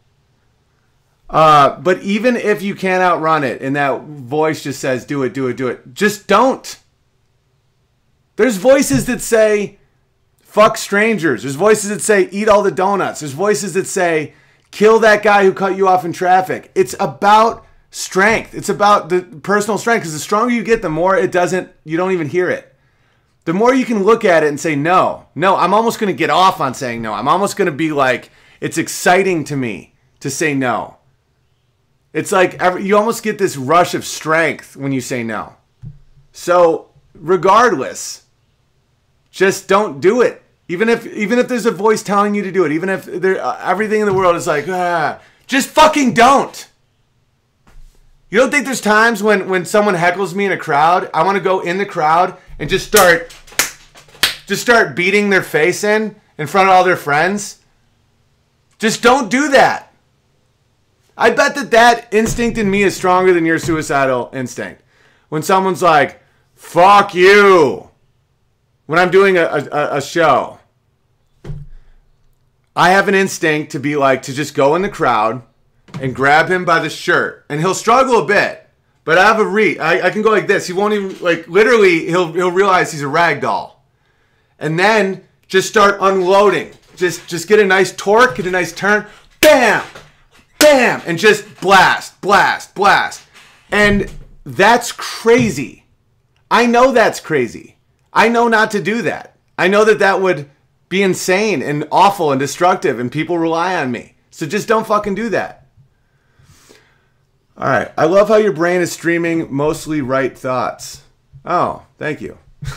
Uh, but even if you can't outrun it and that voice just says, do it, do it, do it, just don't. There's voices that say, fuck strangers. There's voices that say, eat all the donuts. There's voices that say, kill that guy who cut you off in traffic. It's about strength. It's about the personal strength, because the stronger you get, the more it doesn't, you don't even hear it. The more you can look at it and say, no, no, I'm almost going to get off on saying no. I'm almost going to be like, it's exciting to me to say no. It's like every, you almost get this rush of strength when you say no. So regardless, just don't do it. Even if even if there's a voice telling you to do it, even if there, uh, everything in the world is like, ah, just fucking don't. You don't think there's times when, when someone heckles me in a crowd, I want to go in the crowd and just start, just start beating their face in, in front of all their friends? Just don't do that. I bet that that instinct in me is stronger than your suicidal instinct. When someone's like, fuck you, when I'm doing a, a, a show, I have an instinct to be like, to just go in the crowd and grab him by the shirt. And he'll struggle a bit, but I have a re, I, I can go like this. He won't even, like, literally, he'll, he'll realize he's a rag doll. And then just start unloading. Just, just get a nice torque, get a nice turn. Bam! Bam! And just blast, blast, blast. And that's crazy. I know that's crazy. I know not to do that. I know that that would be insane and awful and destructive, and people rely on me. So just don't fucking do that. All right. I love how your brain is streaming mostly right thoughts. Oh, thank you.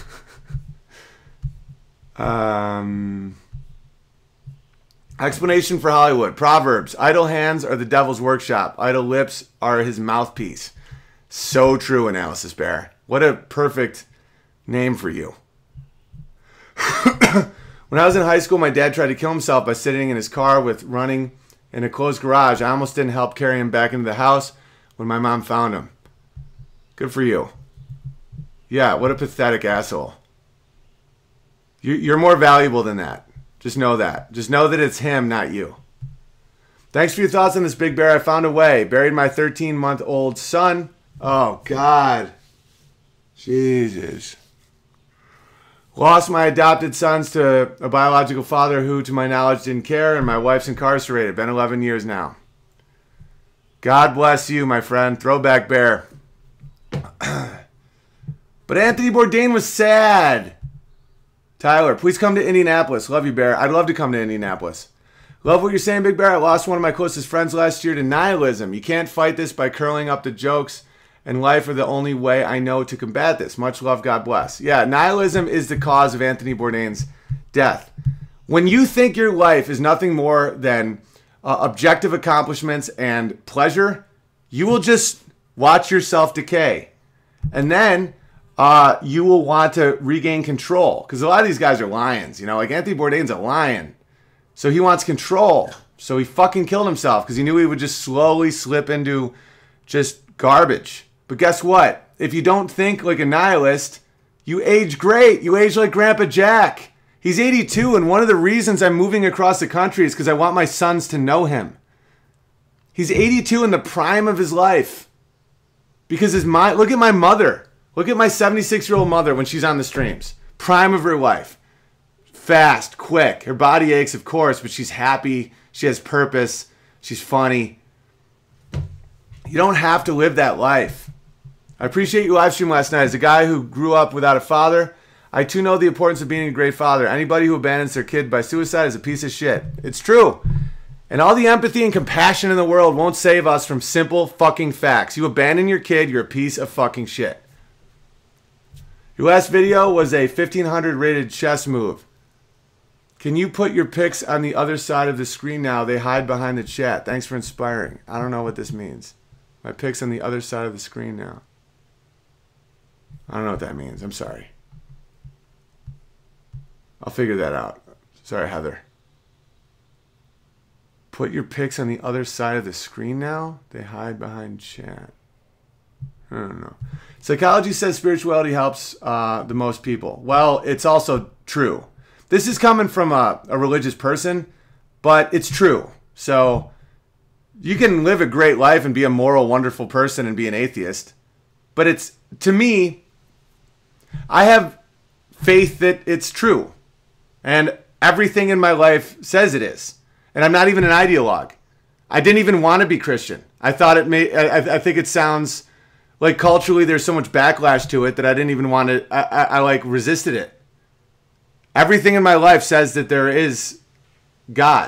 um, explanation for Hollywood. Proverbs. Idle hands are the devil's workshop. Idle lips are his mouthpiece. So true, Analysis Bear. What a perfect name for you. When I was in high school, my dad tried to kill himself by sitting in his car with running in a closed garage. I almost didn't help carry him back into the house when my mom found him. Good for you. Yeah, what a pathetic asshole. You, you're more valuable than that. Just know that. Just know that it's him, not you. Thanks for your thoughts on this, Big Bear. I found a way. Buried my thirteen-month-old son. Oh, God. Jesus. Lost my adopted sons to a biological father who, to my knowledge, didn't care, and my wife's incarcerated. Been eleven years now. God bless you, my friend. Throwback Bear. But Anthony Bourdain was sad. Tyler, please come to Indianapolis. Love you, Bear. I'd love to come to Indianapolis. Love what you're saying, Big Bear. I lost one of my closest friends last year to nihilism. You can't fight this by curling up the jokes, and life are the only way I know to combat this. Much love, God bless. Yeah, nihilism is the cause of Anthony Bourdain's death. When you think your life is nothing more than uh, objective accomplishments and pleasure, you will just watch yourself decay. And then uh, you will want to regain control. Because a lot of these guys are lions. You know, like Anthony Bourdain's a lion. So he wants control. So he fucking killed himself because he knew he would just slowly slip into just garbage. But guess what? If you don't think like a nihilist, you age great. You age like Grandpa Jack. He's eighty-two, and one of the reasons I'm moving across the country is because I want my sons to know him. He's eighty-two in the prime of his life. Because his mind, look at my mother. Look at my seventy-six-year-old mother when she's on the streams. Prime of her life. Fast, quick. Her body aches, of course, but she's happy. She has purpose. She's funny. You don't have to live that life. I appreciate your live stream last night. As a guy who grew up without a father, I too know the importance of being a great father. Anybody who abandons their kid by suicide is a piece of shit. It's true. And all the empathy and compassion in the world won't save us from simple fucking facts. You abandon your kid, you're a piece of fucking shit. Your last video was a fifteen hundred rated chess move. Can you put your pics on the other side of the screen now? They hide behind the chat. Thanks for inspiring. I don't know what this means. My pics on the other side of the screen now. I don't know what that means. I'm sorry. I'll figure that out. Sorry, Heather. Put your pics on the other side of the screen now? They hide behind chat. I don't know. Psychology says spirituality helps uh, the most people. Well, it's also true. This is coming from a, a religious person, but it's true. So you can live a great life and be a moral, wonderful person and be an atheist. But it's, to me, I have faith that it's true. And everything in my life says it is. And I'm not even an ideologue. I didn't even want to be Christian. I thought it may, I, I think it sounds like culturally there's so much backlash to it that I didn't even want to, I, I, I like resisted it. Everything in my life says that there is God.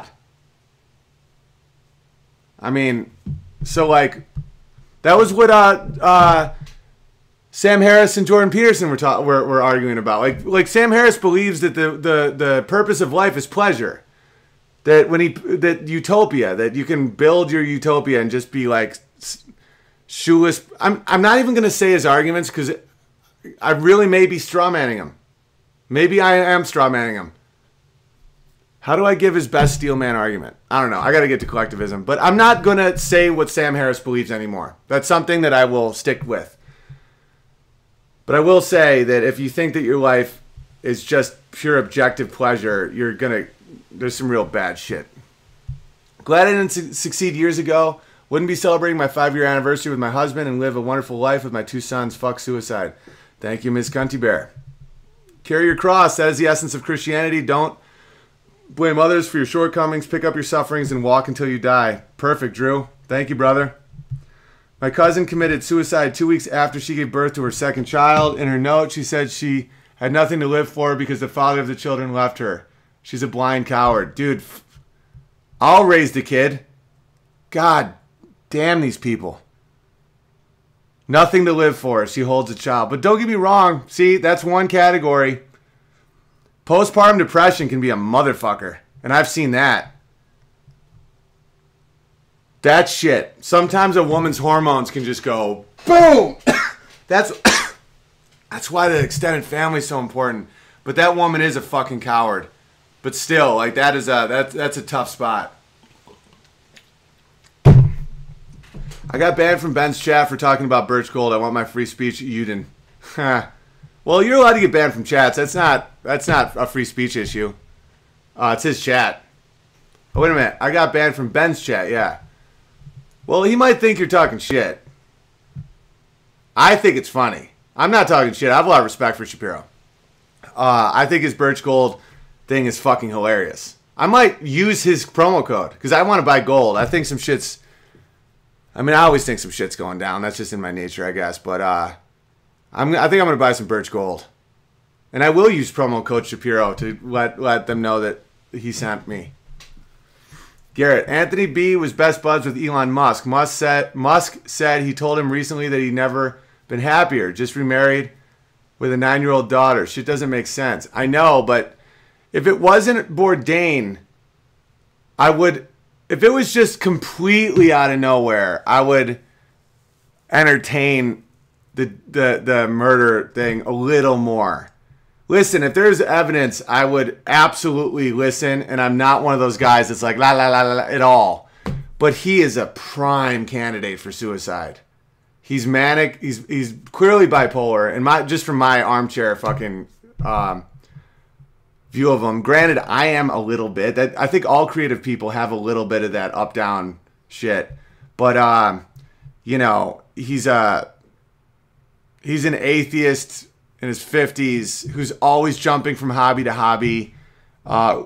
I mean, so like, that was what uh, uh, Sam Harris and Jordan Peterson were, ta- were were arguing about. Like, like Sam Harris believes that the, the, the purpose of life is pleasure. That when he that utopia, that you can build your utopia and just be like shoeless. I'm I'm not even gonna say his arguments because I really may be strawmanning him. Maybe I am strawmanning him. How do I give his best steel man argument? I don't know. I got to get to collectivism. But I'm not going to say what Sam Harris believes anymore. That's something that I will stick with. But I will say that if you think that your life is just pure objective pleasure, you're going to... There's some real bad shit. Glad I didn't su- succeed years ago. Wouldn't be celebrating my five-year anniversary with my husband and live a wonderful life with my two sons. Fuck suicide. Thank you, Miz Cunty Bear. Carry your cross. That is the essence of Christianity. Don't blame others for your shortcomings. Pick up your sufferings and walk until you die. Perfect, Drew. Thank you, brother. My cousin committed suicide two weeks after she gave birth to her second child. In her note, she said she had nothing to live for because the father of the children left her. She's a blind coward. Dude, I'll raise the kid. God damn these people. Nothing to live for. She holds a child. But don't get me wrong. See, that's one category. Postpartum depression can be a motherfucker. And I've seen that. That shit. Sometimes a woman's hormones can just go boom. That's that's why the extended family is so important. But that woman is a fucking coward. But still, like that is a that's that's a tough spot. I got banned from Ben's chat for talking about Birch Gold. I want my free speech. You didn't. Well, you're allowed to get banned from chats. That's not that's not a free speech issue. Uh, it's his chat. Oh, wait a minute. I got banned from Ben's chat, yeah. Well, he might think you're talking shit. I think it's funny. I'm not talking shit. I have a lot of respect for Shapiro. Uh, I think his Birch Gold thing is fucking hilarious. I might use his promo code because I want to buy gold. I think some shit's... I mean, I always think some shit's going down. That's just in my nature, I guess. But uh, I'm, I think I'm going to buy some Birch Gold. And I will use promo code Shapiro to let, let them know that he sent me. Garrett, Anthony B. was best buds with Elon Musk. Musk said, Musk said he told him recently that he'd never been happier. Just remarried with a nine-year-old daughter. Shit doesn't make sense. I know, but if it wasn't Bourdain, I would... If it was just completely out of nowhere, I would entertain the, the the murder thing a little more. Listen, if there's evidence, I would absolutely listen, and I'm not one of those guys that's like la la la la at all. But he is a prime candidate for suicide. He's manic. He's he's clearly bipolar, and my just from my armchair fucking um, view of him. Granted, I am a little bit. That I think all creative people have a little bit of that up down shit. But um, you know, he's a he's an atheist in his fifties who's always jumping from hobby to hobby. Uh,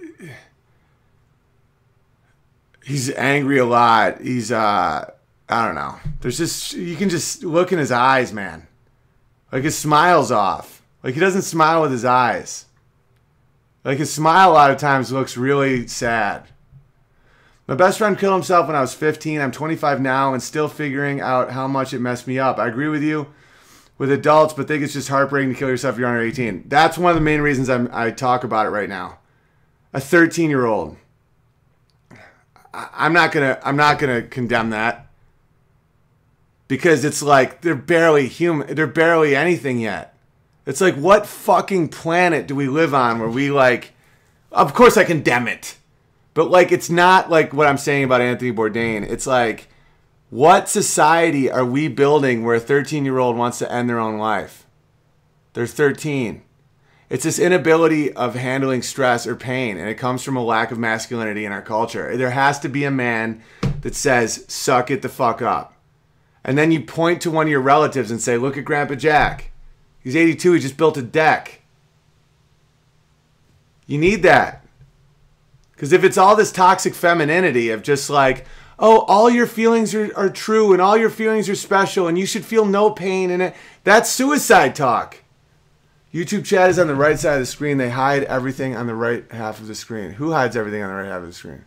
he's angry a lot. He's uh, I don't know. There's just you can just look in his eyes, man. Like his smile's off. Like he doesn't smile with his eyes. Like, his smile a lot of times looks really sad. My best friend killed himself when I was fifteen. I'm twenty-five now and still figuring out how much it messed me up. I agree with you with adults, but think it's just heartbreaking to kill yourself if you're under eighteen. That's one of the main reasons I'm, I talk about it right now. A thirteen-year-old. I'm not gonna. I'm not gonna condemn that because it's like they're barely human. They're barely anything yet. It's like, what fucking planet do we live on where we like, of course I condemn it, but like, it's not like what I'm saying about Anthony Bourdain. It's like, what society are we building where a thirteen year old wants to end their own life? They're thirteen. It's this inability of handling stress or pain, and it comes from a lack of masculinity in our culture. There has to be a man that says, suck it the fuck up. And then you point to one of your relatives and say, look at Grandpa Jack. He's eighty-two. He just built a deck. You need that. Because if it's all this toxic femininity of just like, oh, all your feelings are, are true and all your feelings are special and you should feel no pain in it, that's suicide talk. YouTube chat is on the right side of the screen. They hide everything on the right half of the screen. Who hides everything on the right half of the screen?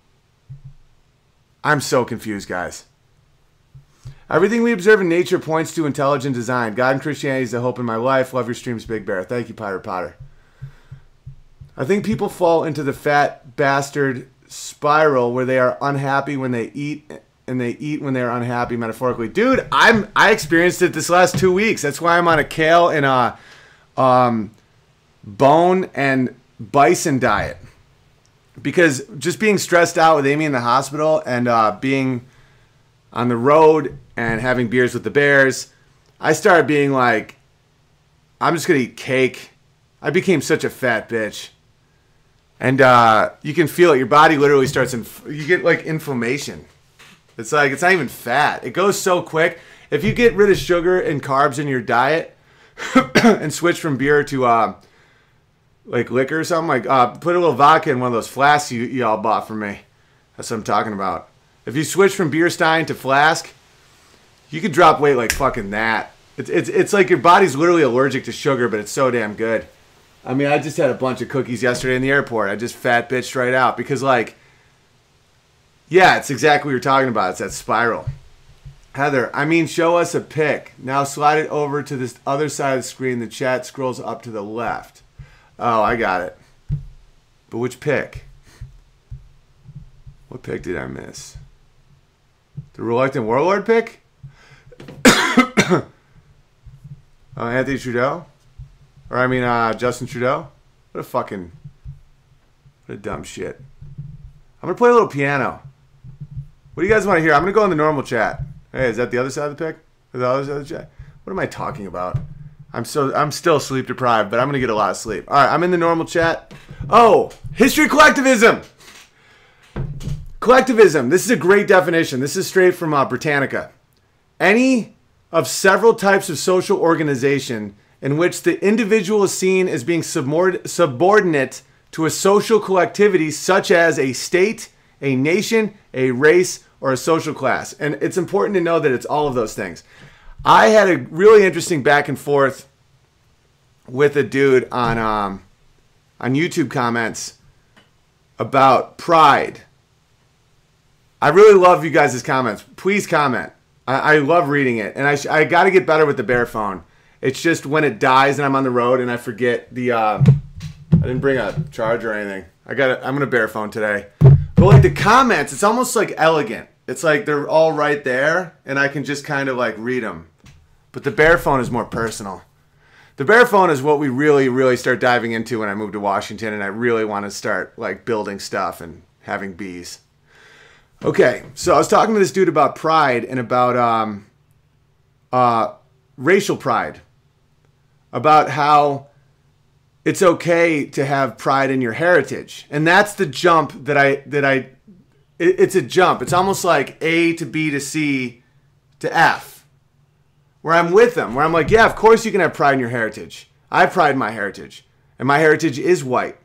I'm so confused, guys. Everything we observe in nature points to intelligent design. God and Christianity is the hope in my life. Love your streams, Big Bear. Thank you, Pirate Potter. I think people fall into the fat bastard spiral where they are unhappy when they eat and they eat when they're unhappy, metaphorically. Dude, I'm I experienced it this last two weeks. That's why I'm on a kale and a um, bone and bison diet. Because just being stressed out with Amy in the hospital and uh, being on the road and having beers with the bears, I started being like, I'm just going to eat cake. I became such a fat bitch. And uh, you can feel it. Your body literally starts, inf- you get like inflammation. It's like, it's not even fat. It goes so quick. If you get rid of sugar and carbs in your diet and switch from beer to uh, like liquor or something, like uh, put a little vodka in one of those flasks you, you all bought from me. That's what I'm talking about. If you switch from beer stein to flask, you could drop weight like fucking that. It's, it's, it's like your body's literally allergic to sugar, but it's so damn good. I mean, I just had a bunch of cookies yesterday in the airport. I just fat bitched right out because, like, yeah, it's exactly what you're talking about. It's that spiral. Heather, I mean, show us a pic. Now slide it over to this other side of the screen. The chat scrolls up to the left. Oh, I got it. But which pic? What pic did I miss? The Reluctant Warlord pic? Oh, Anthony Trudeau? Or, I mean, uh, Justin Trudeau? What a fucking... What a dumb shit. I'm going to play a little piano. What do you guys want to hear? I'm going to go in the normal chat. Hey, is that the other side of the pic? Or the other side of the chat? What am I talking about? I'm so I'm still sleep deprived, but I'm going to get a lot of sleep. All right, I'm in the normal chat. Oh, history collectivism. Collectivism. This is a great definition. This is straight from uh, Britannica. Any of several types of social organization in which the individual is seen as being subordinate to a social collectivity such as a state, a nation, a race, or a social class. And it's important to know that it's all of those things. I had a really interesting back and forth with a dude on um, on YouTube comments about pride. I really love you guys' comments. Please comment. I, I love reading it. And I, sh- I got to get better with the bear phone. It's just when it dies and I'm on the road and I forget the... Uh, I didn't bring a charger or anything. I got. A, I'm gonna bear phone today. But like the comments, it's almost like elegant. It's like they're all right there, and I can just kind of like read them. But the bear phone is more personal. The bear phone is what we really, really start diving into when I moved to Washington, and I really want to start like building stuff and having bees. Okay, so I was talking to this dude about pride and about um, uh, racial pride, about how it's okay to have pride in your heritage. And that's the jump that I, that I, it, it's a jump. It's almost like A to B to C to F, where I'm with them, where I'm like, yeah, of course you can have pride in your heritage. I have pride in my heritage, and my heritage is white.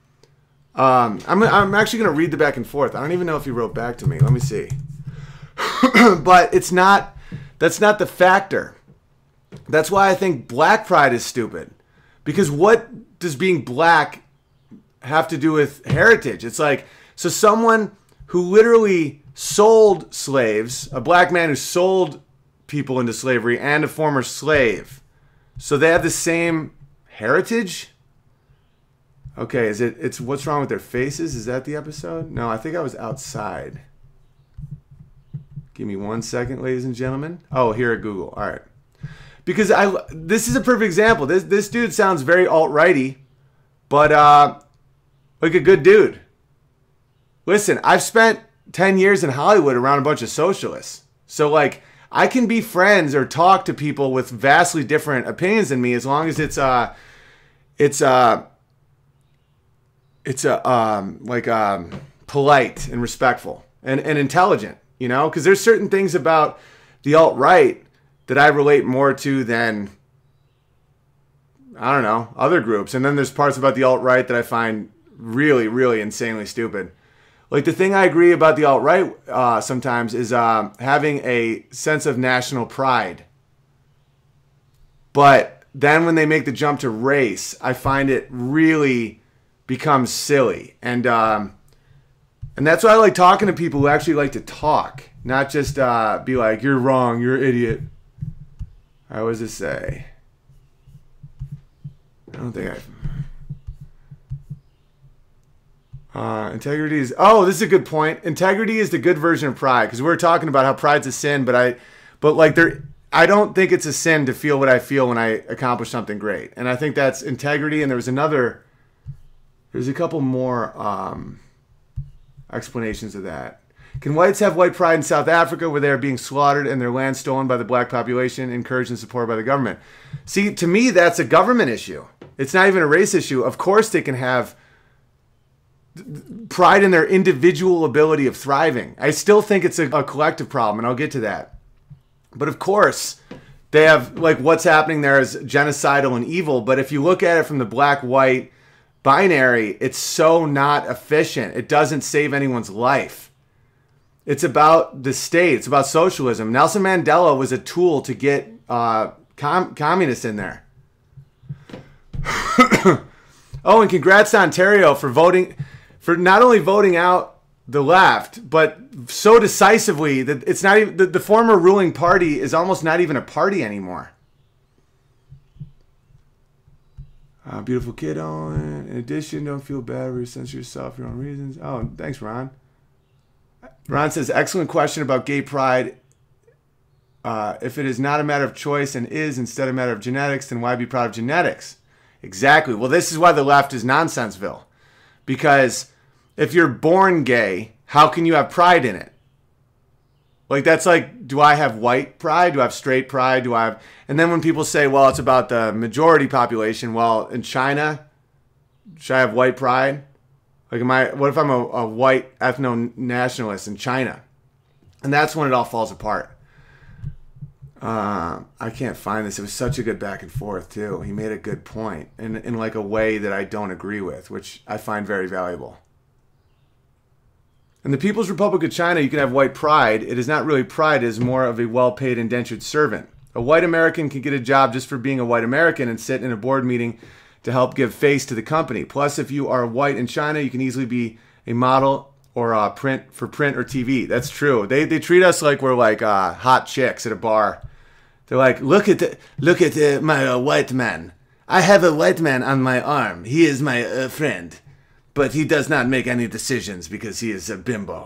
Um, I'm, I'm actually going to read the back and forth. I don't even know if he wrote back to me. Let me see. But it's not, that's not the factor. That's why I think black pride is stupid. Because what does being black have to do with heritage? It's like, so someone who literally sold slaves, a black man who sold people into slavery and a former slave, so they have the same heritage? Okay, is it, it's what's wrong with their faces? Is that the episode? No, I think I was outside. Give me one second, ladies and gentlemen. Oh, here at Google. All right. Because I, this is a perfect example. This this dude sounds very alt-righty, but uh, like a good dude. Listen, I've spent ten years in Hollywood around a bunch of socialists. So like, I can be friends or talk to people with vastly different opinions than me as long as it's uh, it's uh, it's a um, like um, polite and respectful and, and intelligent. You know, because there's certain things about the alt-right that I relate more to than I don't know, other groups. And then there's parts about the alt-right that I find really, really insanely stupid. Like, the thing I agree about the alt-right uh, sometimes is uh, having a sense of national pride. But then when they make the jump to race, I find it really becomes silly. And um, and that's why I like talking to people who actually like to talk, not just uh, be like, you're wrong, you're an idiot. All right, what does it say? I don't think I... Uh, integrity is... Oh, this is a good point. Integrity is the good version of pride. Because we were talking about how pride's a sin, but I... But, like, there... I don't think it's a sin to feel what I feel when I accomplish something great. And I think that's integrity. And there was another... There's a couple more um, explanations of that. Can whites have white pride in South Africa where they are being slaughtered and their land stolen by the black population, encouraged and supported by the government? See, to me, that's a government issue. It's not even a race issue. Of course they can have pride in their individual ability of thriving. I still think it's a, a collective problem, and I'll get to that. But of course, they have, like, what's happening there is genocidal and evil. But if you look at it from the black-white binary, it's so not efficient. It doesn't save anyone's life. It's about the state. It's about socialism. Nelson Mandela was a tool to get uh, com communists in there. Oh, and congrats to Ontario for voting, for not only voting out the left, but so decisively that it's not even, the, the former ruling party is almost not even a party anymore. Uh, beautiful kid, Owen. In addition, don't feel bad or censor yourself for your own reasons. Oh, thanks, Ron. Ron says, excellent question about gay pride. Uh, if it is not a matter of choice and is instead a matter of genetics, then why be proud of genetics? Exactly. Well, this is why the left is Nonsenseville. Because if you're born gay, how can you have pride in it? Like, that's like, do I have white pride? Do I have straight pride? Do I have... And then when people say, well, it's about the majority population. Well, in China, should I have white pride? Like, am I... What if I'm a, a white ethno-nationalist in China? And that's when it all falls apart. Uh, I can't find this. It was such a good back and forth, too. He made a good point in, in like a way that I don't agree with, which I find very valuable. In the People's Republic of China, you can have white pride. It is not really pride. It is more of a well-paid indentured servant. A white American can get a job just for being a white American and sit in a board meeting to help give face to the company. Plus, if you are white in China, you can easily be a model or uh, print for print or T V. That's true. They, they treat us like we're like uh, hot chicks at a bar. They're like, look at the, look at the, my uh, white man. I have a white man on my arm. He is my uh, friend. But he does not make any decisions because he is a bimbo.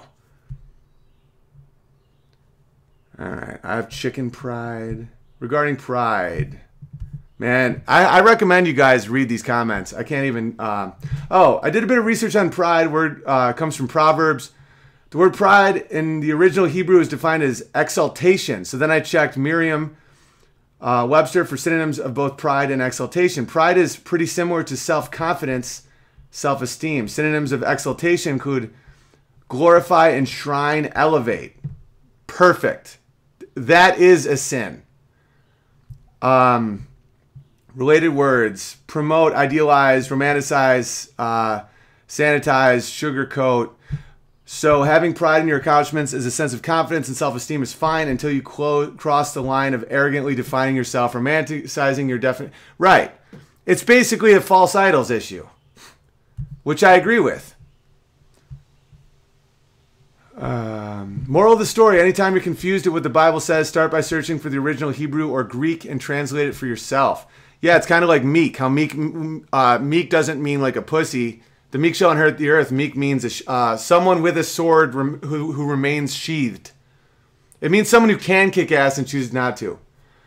All right. I have chicken pride. Regarding pride. Man, I, I recommend you guys read these comments. I can't even... Uh, oh, I did a bit of research on pride. Word uh, comes from Proverbs. The word pride in the original Hebrew is defined as exaltation. So then I checked Merriam uh, Webster for synonyms of both pride and exaltation. Pride is pretty similar to self-confidence, self-esteem. Synonyms of exaltation include glorify, enshrine, elevate. Perfect. That is a sin. Um, related words: promote, idealize, romanticize, uh, sanitize, sugarcoat. So having pride in your accomplishments is a sense of confidence and self-esteem is fine until you cross the line of arrogantly defining yourself, romanticizing your definite... Right. It's basically a false idols issue, which I agree with. Um, moral of the story: anytime you're confused at what the Bible says, start by searching for the original Hebrew or Greek and translate it for yourself. Yeah, it's kind of like meek. How meek uh, meek doesn't mean like a pussy. The meek shall inherit the earth. Meek means a, uh, someone with a sword rem who, who remains sheathed. It means someone who can kick ass and chooses not to.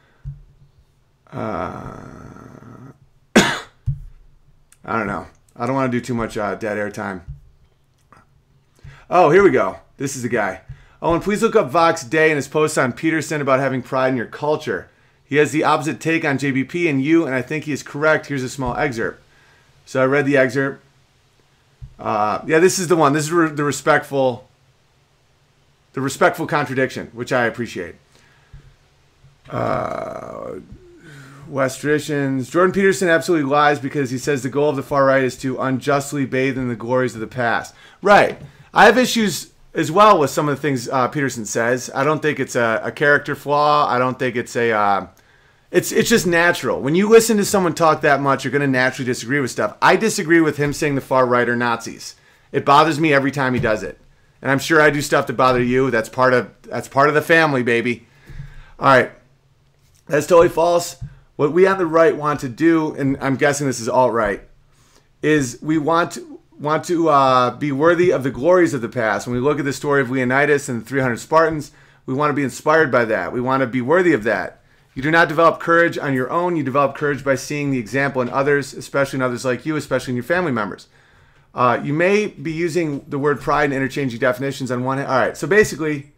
Uh, I don't know. I don't want to do too much uh, dead air time. Oh, here we go. This is the guy. Oh, and please look up Vox Day and his post on Peterson about having pride in your culture. He has the opposite take on J B P and you, and I think he is correct. Here's a small excerpt. So I read the excerpt. Uh, yeah, this is the one. This is re the respectful, the respectful contradiction, which I appreciate. Uh, West traditions. Jordan Peterson absolutely lies because he says the goal of the far right is to unjustly bathe in the glories of the past. Right. I have issues as well with some of the things uh, Peterson says. I don't think it's a, a character flaw. I don't think it's a... Uh, it's it's just natural. When you listen to someone talk that much, you're going to naturally disagree with stuff. I disagree with him saying the far right are Nazis. It bothers me every time he does it. And I'm sure I do stuff to bother you. That's part of that's part of the family, baby. All right. That's totally false. What we on the right want to do, and I'm guessing this is alt-right, is we want to, want to uh, be worthy of the glories of the past. When we look at the story of Leonidas and the three hundred Spartans, we want to be inspired by that. We want to be worthy of that. You do not develop courage on your own. You develop courage by seeing the example in others, especially in others like you, especially in your family members. Uh, you may be using the word pride and interchanging definitions on one hand. All right, so basically,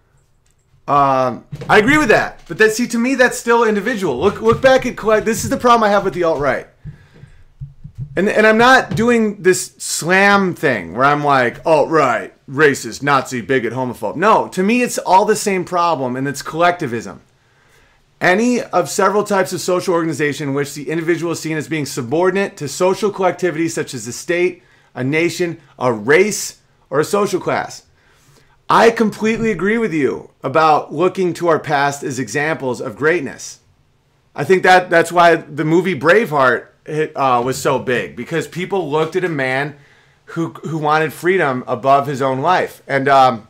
um, I agree with that. But that, see, to me, that's still individual. Look, look back at collect. This is the problem I have with the alt-right. And, and I'm not doing this slam thing where I'm like, alt-right, racist, Nazi, bigot, homophobe. No, to me, it's all the same problem, and it's collectivism. Any of several types of social organization in which the individual is seen as being subordinate to social collectivity such as the state, a nation, a race, or a social class. I completely agree with you about looking to our past as examples of greatness. I think that that's why the movie Braveheart hit, uh, was so big, because people looked at a man who who wanted freedom above his own life. And um,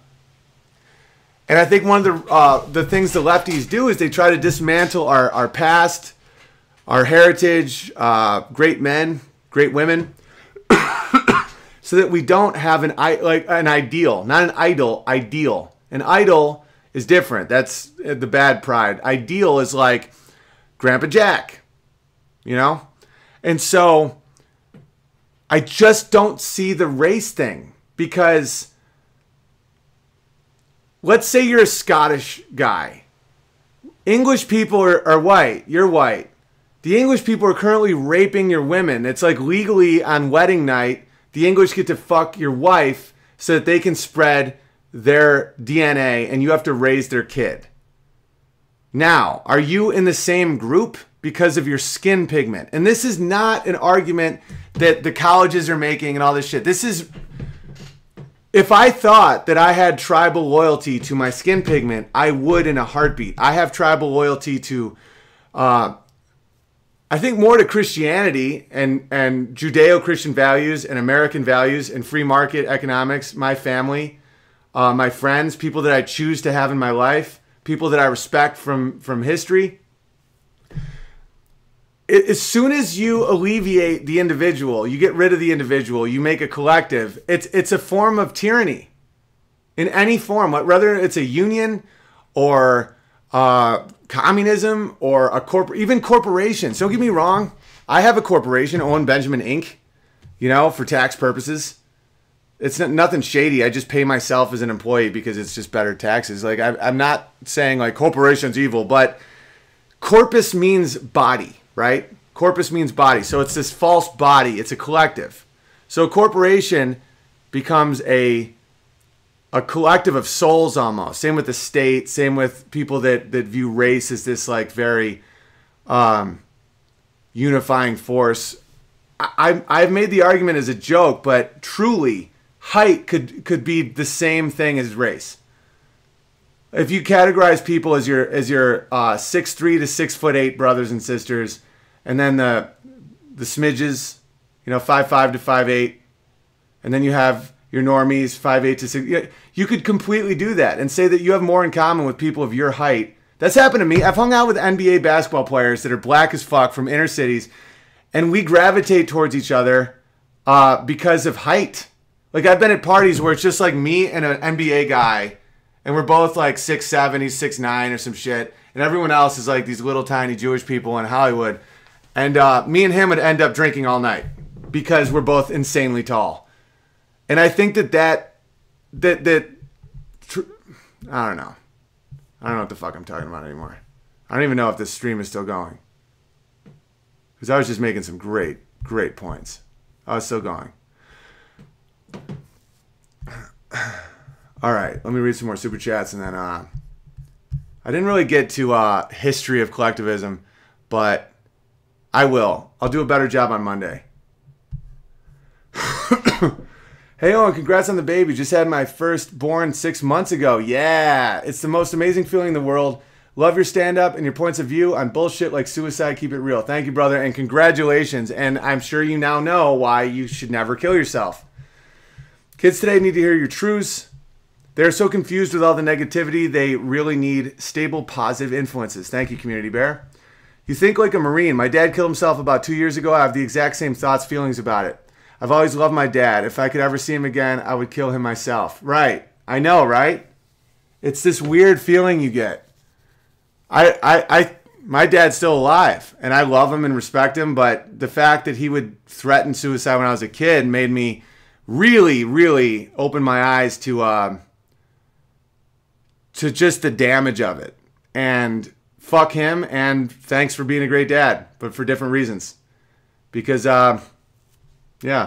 and I think one of the uh, the things the lefties do is they try to dismantle our, our past, our heritage, uh, great men, great women, so that we don't have an like an ideal, not an idol, ideal. An idol is different. That's the bad pride. Ideal is like Grandpa Jack, you know? And so I just don't see the race thing, because let's say you're a Scottish guy. English people are, are white. You're white. The English people are currently raping your women. It's like legally on wedding night, the English get to fuck your wife so that they can spread their D N A and you have to raise their kid. Now, are you in the same group because of your skin pigment? And this is not an argument that the colleges are making and all this shit. This is, if I thought that I had tribal loyalty to my skin pigment, I would in a heartbeat. I have tribal loyalty to, uh, I think more to Christianity and, and Judeo-Christian values and American values and free market economics, my family, uh, my friends, people that I choose to have in my life, people that I respect from, from history. As soon as you alleviate the individual, you get rid of the individual, you make a collective, it's it's a form of tyranny in any form, whether it's a union or uh, communism or a corp, even corporations. Don't get me wrong. I have a corporation, Owen Benjamin Incorporated, you know, for tax purposes. It's not, nothing shady. I just pay myself as an employee because it's just better taxes. Like I, I'm not saying like corporation's evil, but corpus means body. Right? Corpus means body. So it's this false body. It's a collective. So a corporation becomes a a collective of souls almost. Same with the state. Same with people that, that view race as this like very um, unifying force. I, I've made the argument as a joke, but truly height could, could be the same thing as race. If you categorize people as your as your uh, six three to six foot eight brothers and sisters, and then the the smidges, you know, five five to five eight, and then you have your normies five eight to six. You could completely do that and say that you have more in common with people of your height. That's happened to me. I've hung out with N B A basketball players that are black as fuck from inner cities, and we gravitate towards each other uh, because of height. Like I've been at parties where it's just like me and an N B A guy. And we're both like six seven, he's six nine or some shit. And everyone else is like these little tiny Jewish people in Hollywood. And uh, me and him would end up drinking all night because we're both insanely tall. And I think that that, that, that, tr- I don't know. I don't know what the fuck I'm talking about anymore. I don't even know if this stream is still going. Because I was just making some great, great points. I was still going. All right, let me read some more super chats, and then uh, I didn't really get to uh, history of collectivism, but I will. I'll do a better job on Monday. Hey, Owen, congrats on the baby. Just had my first born six months ago. Yeah, it's the most amazing feeling in the world. Love your stand-up and your points of view on bullshit like suicide. Keep it real. Thank you, brother, and congratulations. And I'm sure you now know why you should never kill yourself. Kids today need to hear your truths. They're so confused with all the negativity, they really need stable, positive influences. Thank you, Community Bear. You think like a Marine. My dad killed himself about two years ago. I have the exact same thoughts, feelings about it. I've always loved my dad. If I could ever see him again, I would kill him myself. Right. I know, right? It's this weird feeling you get. I, I, I, my dad's still alive, and I love him and respect him, but the fact that he would threaten suicide when I was a kid made me really, really open my eyes to, uh, to just the damage of it. And fuck him, and thanks for being a great dad, but for different reasons. Because, uh, yeah.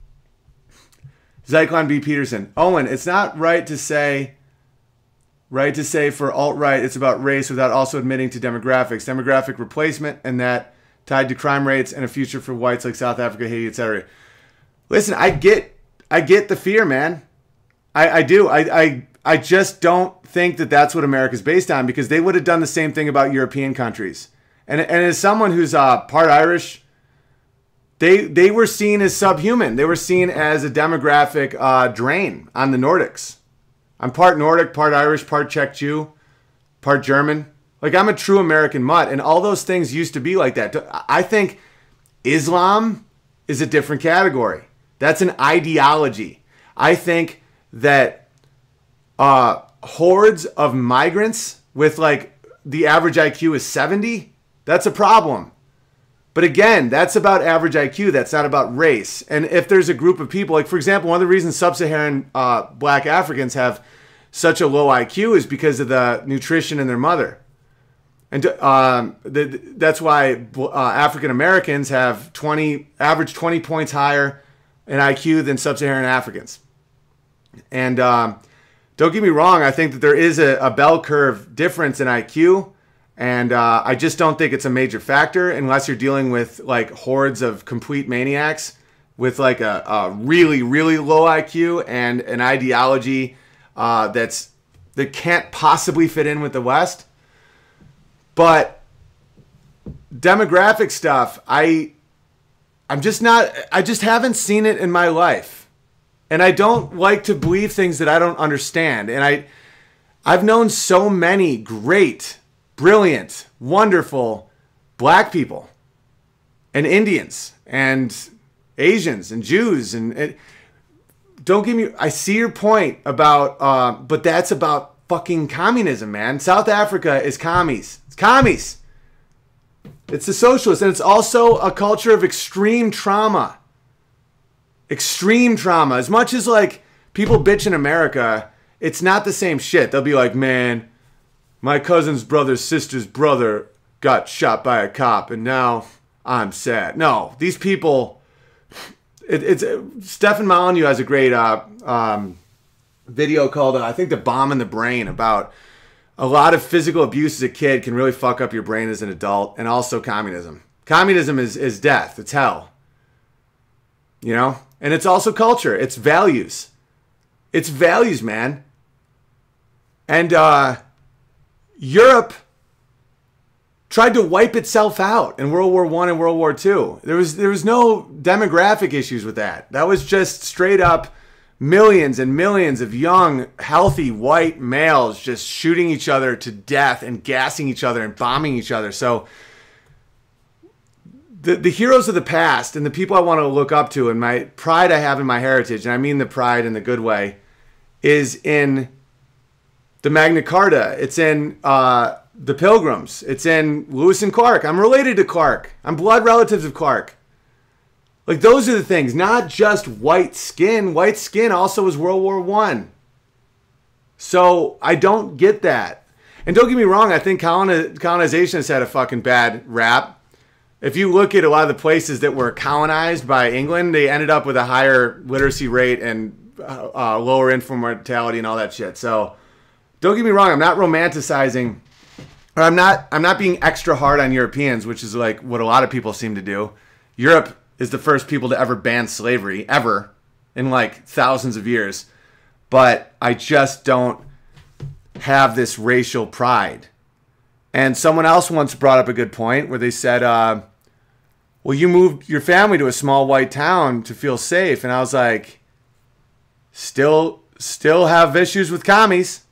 Zyklon B. Peterson. Owen, it's not right to say, right to say for alt-right it's about race without also admitting to demographics, demographic replacement, and that tied to crime rates and a future for whites like South Africa, Haiti, et cetera. Listen, I get, I get the fear, man. I, I do. I, I, I just don't think that that's what America's based on, because they would have done the same thing about European countries. And, and as someone who's uh, part Irish, They they were seen as subhuman. They were seen as a demographic uh, drain on the Nordics. I'm part Nordic, part Irish, part Czech Jew, part German. Like, I'm a true American mutt, and all those things used to be like that. I think Islam is a different category. That's an ideology. I think that uh, hordes of migrants with, like, the average I Q is seventy, that's a problem. But again, that's about average I Q. That's not about race. And if there's a group of people, like, for example, one of the reasons sub-Saharan uh, black Africans have such a low I Q is because of the nutrition in their mother. And um, the, that's why uh, African Americans have twenty, average twenty points higher in I Q than sub-Saharan Africans. And um, don't get me wrong, I think that there is a, a bell curve difference in I Q. And uh, I just don't think it's a major factor unless you're dealing with, like, hordes of complete maniacs with, like, a, a really, really low I Q and an ideology uh, that's that can't possibly fit in with the West. But demographic stuff, I, I'm just not, I just haven't seen it in my life. And I don't like to believe things that I don't understand. And I, I've known so many great, brilliant, wonderful black people and Indians and Asians and Jews. And, and don't get me, I see your point about, uh, but that's about fucking communism, man. South Africa is commies. It's commies. It's the socialists. And it's also a culture of extreme trauma. Extreme trauma. As much as, like, people bitch in America, it's not the same shit. They'll be like, man, my cousin's brother's sister's brother got shot by a cop, and now I'm sad. No, these people, it, it's, uh, Stefan Molyneux has a great uh, um, video called, uh, I think, The Bomb in the Brain, about a lot of physical abuse as a kid can really fuck up your brain as an adult, and also communism. Communism is, is death. It's hell. You know? And it's also culture. It's values. It's values, man. And, uh... Europe tried to wipe itself out in World War One and World War Two. There was there was no demographic issues with that. That was just straight up millions and millions of young, healthy, white males just shooting each other to death and gassing each other and bombing each other. So the, the heroes of the past and the people I want to look up to and my pride I have in my heritage, and I mean the pride in the good way, is in the Magna Carta. It's in uh, the Pilgrims. It's in Lewis and Clark. I'm related to Clark. I'm blood relatives of Clark. Like, those are the things. Not just white skin. White skin also was World War One. So I don't get that. And don't get me wrong, I think coloni- colonization has had a fucking bad rap. If you look at a lot of the places that were colonized by England, they ended up with a higher literacy rate and uh, lower infant mortality and all that shit. So don't get me wrong, I'm not romanticizing But I'm not I'm not being extra hard on Europeans, which is like what a lot of people seem to do. Europe is the first people to ever ban slavery, ever, in like thousands of years. But I just don't have this racial pride. And someone else once brought up a good point where they said, uh, well, you moved your family to a small white town to feel safe. And I was like, still, still have issues with commies.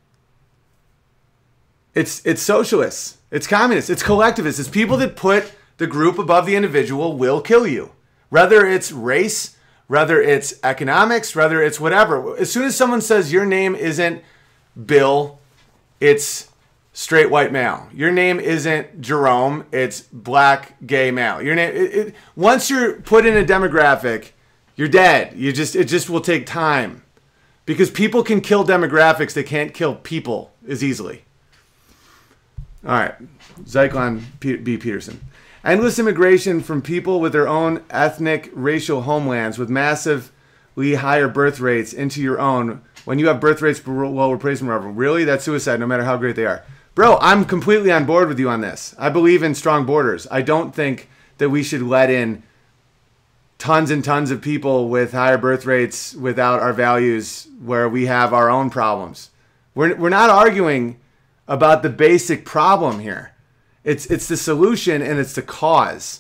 It's, it's socialists. It's communists. It's collectivists. It's people that put the group above the individual will kill you. Whether it's race, whether it's economics, whether it's whatever. As soon as someone says your name isn't Bill, it's straight white male. Your name isn't Jerome, it's black gay male. Your name it, it, once you're put in a demographic, you're dead. You just it just will take time. Because people can kill demographics, they can't kill people as easily. All right. Zyklon B. Peterson. Endless immigration from people with their own ethnic, racial homelands with massively higher birth rates into your own when you have birth rates below replacement level. Really? That's suicide no matter how great they are. Bro, I'm completely on board with you on this. I believe in strong borders. I don't think that we should let in tons and tons of people with higher birth rates without our values where we have our own problems. We're, we're not arguing about the basic problem here. It's it's the solution and it's the cause.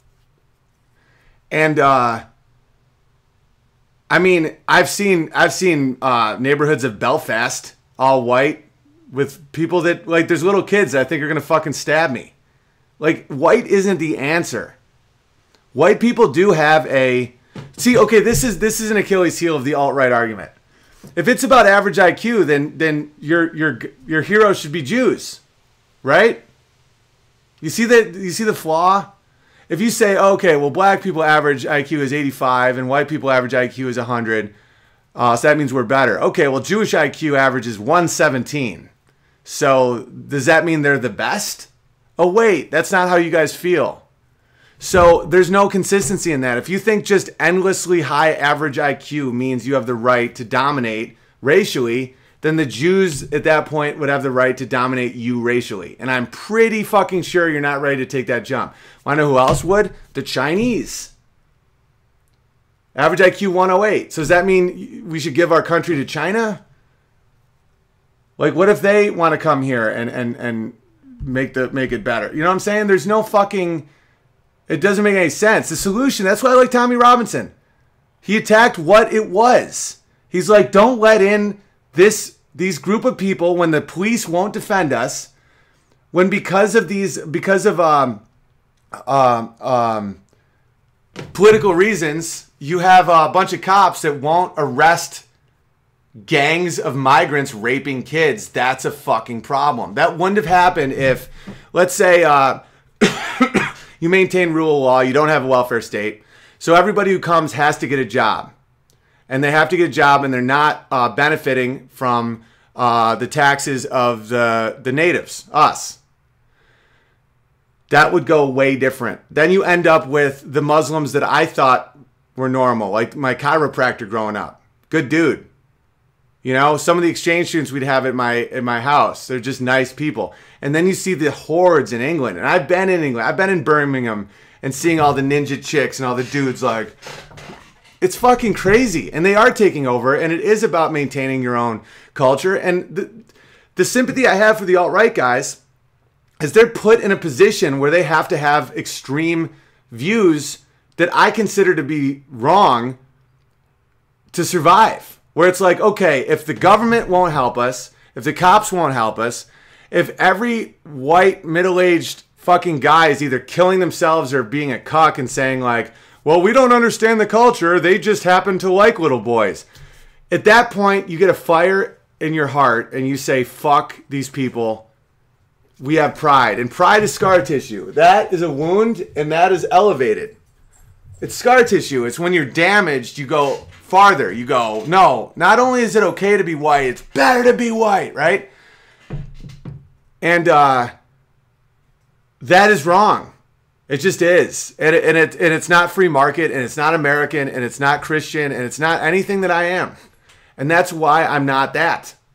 And uh, I mean, I've seen I've seen uh, neighborhoods of Belfast all white with people that like there's little kids that I think are gonna fucking stab me. Like white isn't the answer. White people do have a see. Okay, this is this is an Achilles heel of the alt-right argument. If it's about average I Q, then then your your your heroes should be Jews, right? You see the you see the flaw? If you say, okay, well, black people average I Q is eighty-five and white people average I Q is one hundred, uh, so that means we're better. Okay, well, Jewish I Q average is one seventeen. So does that mean they're the best? Oh, wait, that's not how you guys feel. So there's no consistency in that. If you think just endlessly high average I Q means you have the right to dominate racially, then the Jews at that point would have the right to dominate you racially. And I'm pretty fucking sure you're not ready to take that jump. Want to know who else would? The Chinese. Average I Q one oh eight. So does that mean we should give our country to China? Like, what if they want to come here and, and, and make the make it better? You know what I'm saying? There's no fucking... It doesn't make any sense. The solution, that's why I like Tommy Robinson. He attacked what it was. He's like, don't let in this these group of people when the police won't defend us, when because of these because of um um um political reasons, you have a bunch of cops that won't arrest gangs of migrants raping kids. That's a fucking problem. That wouldn't have happened if, let's say, uh, you maintain rule of law, you don't have a welfare state, so everybody who comes has to get a job. And they have to get a job and they're not uh, benefiting from uh, the taxes of the, the natives, us. That would go way different. Then you end up with the Muslims that I thought were normal, like my chiropractor growing up. Good dude. You know, some of the exchange students we'd have at my at my house, they're just nice people. And then you see the hordes in England. And I've been in England. I've been in Birmingham and seeing all the ninja chicks and all the dudes like... It's fucking crazy. And they are taking over. And it is about maintaining your own culture. And the, the sympathy I have for the alt-right guys is they're put in a position where they have to have extreme views that I consider to be wrong to survive. Where it's like, okay, if the government won't help us, if the cops won't help us, if every white middle-aged fucking guy is either killing themselves or being a cuck and saying like, well, we don't understand the culture, they just happen to like little boys. At that point, you get a fire in your heart and you say, fuck these people. We have pride. And pride is scar tissue. That is a wound and that is elevated. It's scar tissue. It's when you're damaged, you go farther. You go, no, not only is it okay to be white, it's better to be white, right? And uh, that is wrong. It just is. And, it, and, it, and it's not free market, and it's not American, and it's not Christian, and it's not anything that I am. And that's why I'm not that.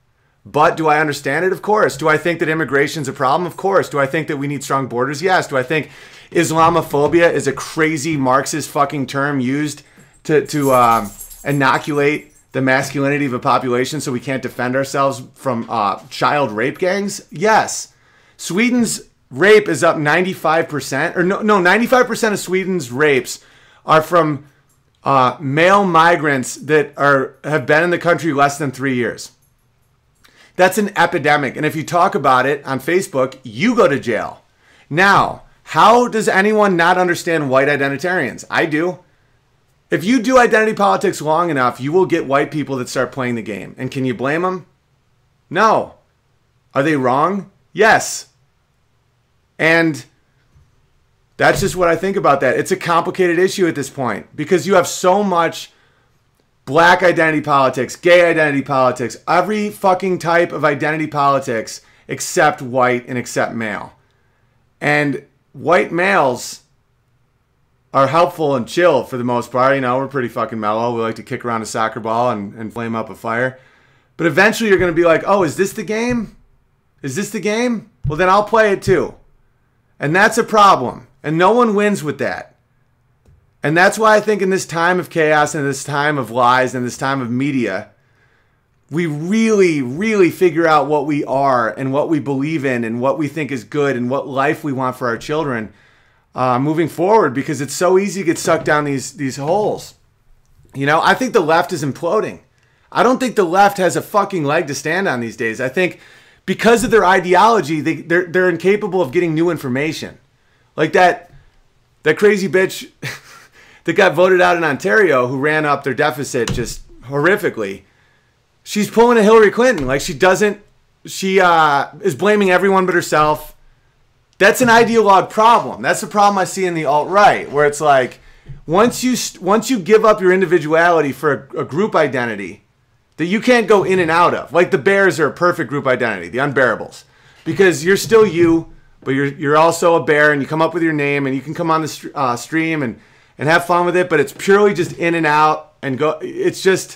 But do I understand it? Of course. Do I think that immigration is a problem? Of course. Do I think that we need strong borders? Yes. Do I think Islamophobia is a crazy Marxist fucking term used to, to um, inoculate the masculinity of a population so we can't defend ourselves from uh, child rape gangs? Yes. Sweden's rape is up ninety-five percent. Or no, no, ninety-five percent of Sweden's rapes are from uh, male migrants that are have been in the country less than three years. That's an epidemic. And if you talk about it on Facebook, you go to jail. Now, how does anyone not understand white identitarians? I do. If you do identity politics long enough, you will get white people that start playing the game. And can you blame them? No. Are they wrong? Yes. And that's just what I think about that. It's a complicated issue at this point because you have so much black identity politics, gay identity politics, every fucking type of identity politics except white and except male. And white males are helpful and chill for the most part. You know, we're pretty fucking mellow. We like to kick around a soccer ball and, and flame up a fire. But eventually you're going to be like, oh, is this the game? Is this the game? Well, then I'll play it too. And that's a problem. And no one wins with that. And that's why I think in this time of chaos and this time of lies and this time of media, we really, really figure out what we are and what we believe in and what we think is good and what life we want for our children uh, moving forward, because it's so easy to get sucked down these, these holes. You know, I think the left is imploding. I don't think the left has a fucking leg to stand on these days. I think because of their ideology, they, they're, they're incapable of getting new information. Like that, that crazy bitch that got voted out in Ontario who ran up their deficit just horrifically. She's pulling a Hillary Clinton. Like she doesn't, she uh, is blaming everyone but herself. That's an ideologue problem. That's the problem I see in the alt-right, where it's like, once you once you give up your individuality for a, a group identity that you can't go in and out of, like the Bears are a perfect group identity, the unBEARables, because you're still you, but you're you're also a bear, and you come up with your name, and you can come on the uh, stream and and have fun with it, but it's purely just in and out and go. It's just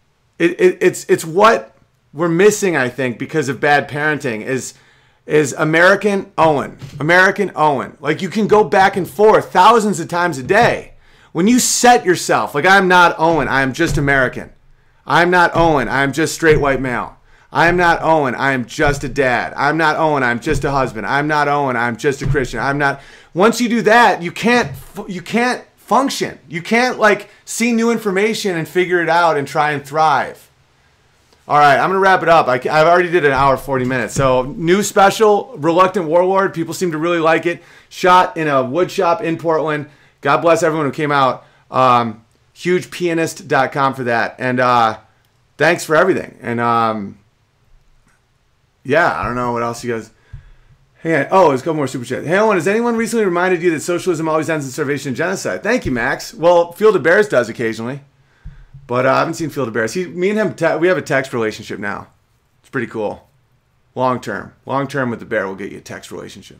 it, it it's it's what we're missing, I think, because of bad parenting is. is American Owen. American Owen. Like you can go back and forth thousands of times a day. When you set yourself, like I'm not Owen, I am just American. I'm not Owen, I am just straight white male. I am not Owen, I am just a dad. I'm not Owen, I'm just a husband. I'm not Owen, I'm just a Christian. I'm not. Once you do that, you can't you can't function. You can't like see new information and figure it out and try and thrive. All right, I'm going to wrap it up. I, I've already did an hour, forty minutes. So new special, Reluctant Warlord. People seem to really like it. Shot in a wood shop in Portland. God bless everyone who came out. Um, huge pianist dot com for that. And uh, thanks for everything. And um, yeah, I don't know what else you guys... Hey, oh, there's a couple more super chats. Hey, Owen, has anyone recently reminded you that socialism always ends in starvation and genocide? Thank you, Max. Well, Field of Bears does occasionally. But uh, I haven't seen Field of Bears. He, me and him, te- we have a text relationship now. It's pretty cool. Long term. Long term with the bear will get you a text relationship.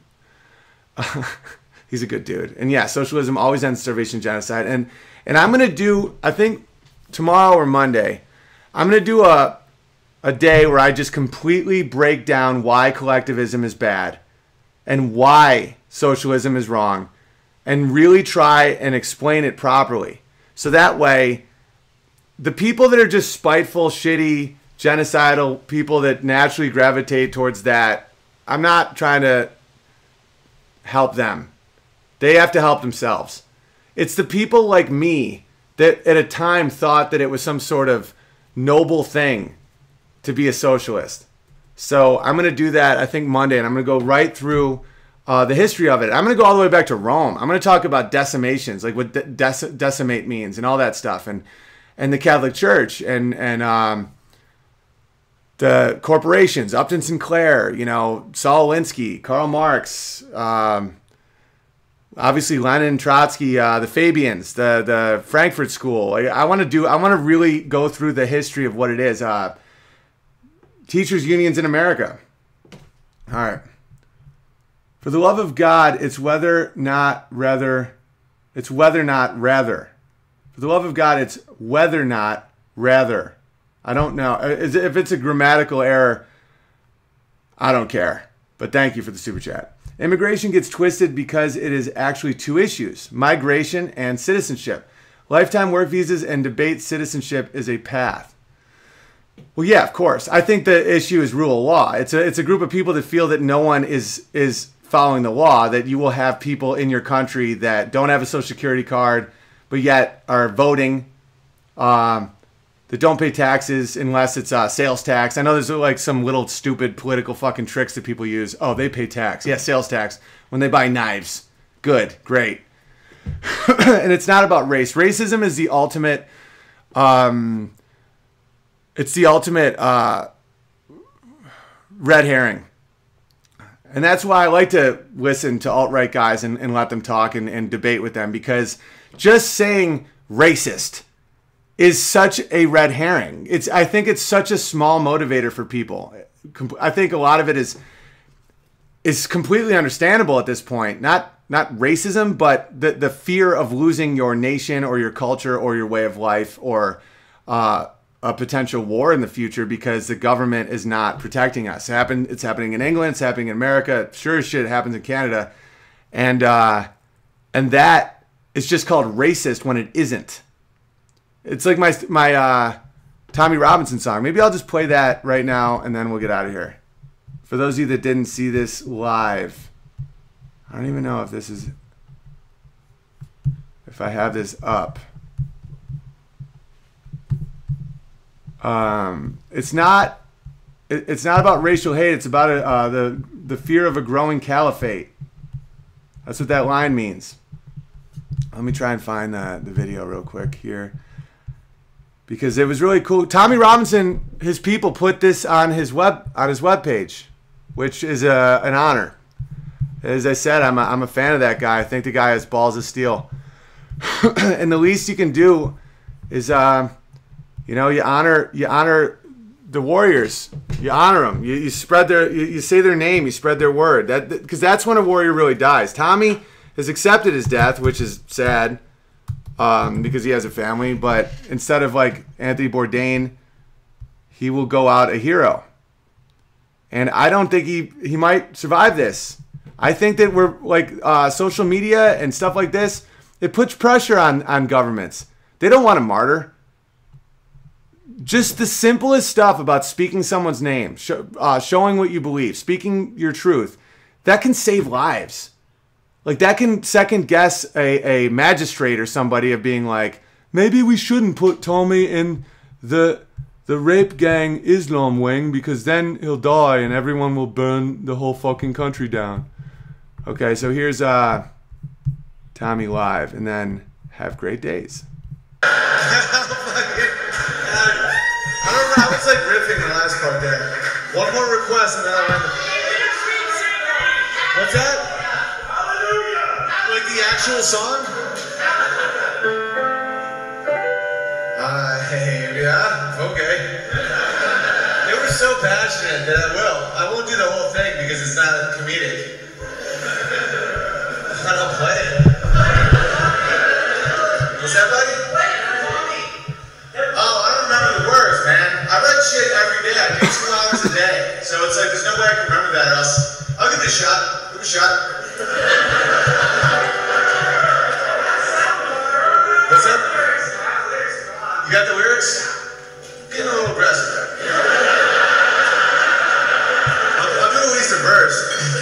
He's a good dude. And yeah, socialism always ends starvation, genocide. And and I'm going to do, I think tomorrow or Monday, I'm going to do a, a day where I just completely break down why collectivism is bad and why socialism is wrong and really try and explain it properly. So that way... the people that are just spiteful, shitty, genocidal people that naturally gravitate towards that, I'm not trying to help them. They have to help themselves. It's the people like me that at a time thought that it was some sort of noble thing to be a socialist. So I'm going to do that, I think, Monday, and I'm going to go right through uh, the history of it. I'm going to go all the way back to Rome. I'm going to talk about decimations, like what de- dec- decimate means and all that stuff. And and the Catholic Church, and and um, the corporations, Upton Sinclair, you know, Saul Alinsky, Karl Marx, um, obviously Lenin, Trotsky, uh, the Fabians, the the Frankfurt School. I, I want to do. I want to really go through the history of what it is. Uh, teachers' unions in America. All right. For the love of God, it's whether not rather, it's whether not rather. For the love of God, it's whether not rather. I don't know. If it's a grammatical error, I don't care. But thank you for the super chat. Immigration gets twisted because it is actually two issues, migration and citizenship. Lifetime work visas and debate citizenship is a path. Well, yeah, of course. I think the issue is rule of law. It's a, it's a group of people that feel that no one is, is following the law, that you will have people in your country that don't have a social security card, but yet are voting, um, that don't pay taxes unless it's uh, sales tax. I know there's like some little stupid political fucking tricks that people use. Oh, they pay tax. Yeah, sales tax. When they buy knives. Good. Great. And it's not about race. Racism is the ultimate... Um, it's the ultimate uh, red herring. And that's why I like to listen to alt-right guys and, and let them talk and, and debate with them. Because just saying racist is such a red herring. It's I think it's such a small motivator for people. I think a lot of it is is completely understandable at this point. Not not racism, but the the fear of losing your nation or your culture or your way of life or uh, a potential war in the future because the government is not protecting us. It happened, it's happening in England. It's happening in America. Sure as shit, it happens in Canada, and uh, and that is just called racist when it isn't. It's like my my uh, Tommy Robinson song. Maybe I'll just play that right now and then we'll get out of here. For those of you that didn't see this live, I don't even know if this is, if I have this up. Um, it's not, it, it's not about racial hate. It's about uh, the the fear of a growing caliphate. That's what that line means. Let me try and find the the video real quick here. Because it was really cool. Tommy Robinson, his people put this on his web on his webpage, which is a, an honor. As I said, I'm a, I'm a fan of that guy. I think the guy has balls of steel. And the least you can do is, uh, you know, you honor you honor the warriors. You honor them. You, you spread their you, you say their name. You spread their word. That because that's when a warrior really dies. Tommy has accepted his death, which is sad. Um, because he has a family, but instead of like Anthony Bourdain, he will go out a hero. And I don't think he, he might survive this. I think that we're like uh, social media and stuff like this, it puts pressure on, on governments. They don't want a martyr. Just the simplest stuff about speaking someone's name, sh uh, showing what you believe, speaking your truth, that can save lives. Like, that can second guess a, a magistrate or somebody of being like, maybe we shouldn't put Tommy in the the rape gang Islam wing because then he'll die and everyone will burn the whole fucking country down. Okay, so here's uh, Tommy live, and then have great days. I don't know, I was like riffing the last part there. One more request and then I'll end it. What's that? Like the actual song? I, yeah, okay. They were so passionate that I will. I won't do the whole thing because it's not comedic. I don't play it. What's that, buddy? Oh, I don't remember the words, man. I write shit every day. I do two hours a day. So it's like, there's no way I can remember that or else. I'll give it a shot. Give it a shot. What's up? You got the lyrics? Getting a little aggressive. I'll, I'll do at least a verse.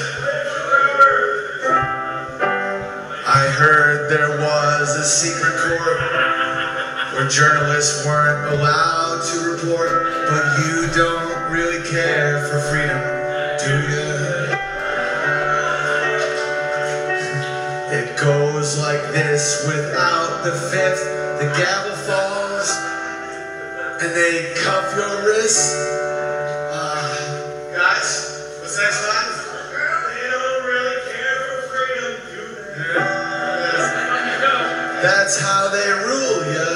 I heard there was a secret court where journalists weren't allowed to report, but you don't really care for freedom, do you? It goes like this: without the fifth, the gavel falls, and they cuff your wrists. Uh, guys, what's the next line? They don't really care for freedom, do they? That's how they rule ya.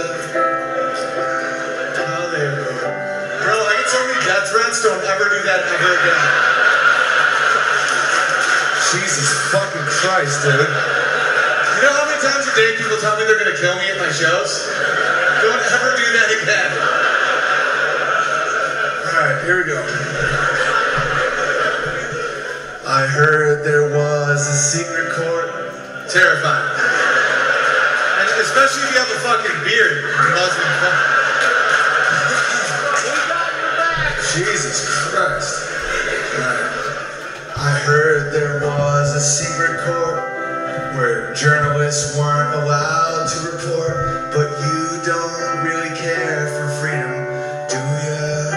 How they rule. Bro, I get so many death threats, don't ever do that ever again. Jesus fucking Christ, dude. You know how many times a day people tell me they're gonna kill me at my shows? Don't ever do that again. Alright, here we go. I heard there was a secret chord. Terrifying. And especially if you have a fucking beard. Muslim fuck. Jesus Christ. Right. I heard there was a secret court where journalists weren't allowed to report, but you don't really care for freedom, do ya?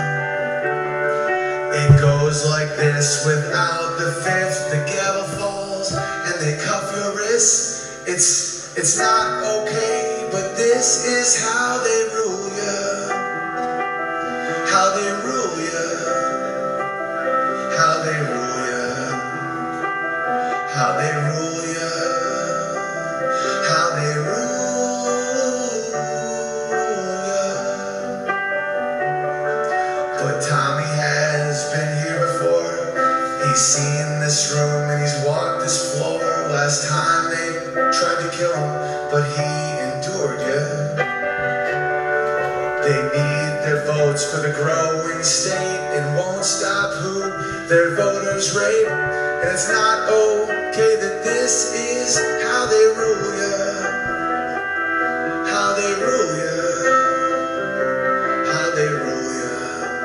It goes like this: without the fifth, the gavel falls and they cuff your wrists. It's, it's not okay, but this is how they rule ya. How they rule ya. How they rule ya. How they rule ya. How they rule ya. But Tommy has been here before. He's seen this room and he's walked this floor. Last time they tried to kill him, but he endured ya. They need their votes for the growing state and won't stop who their voters rape. And it's not okay that this is how they rule ya. How they rule ya. How they rule ya.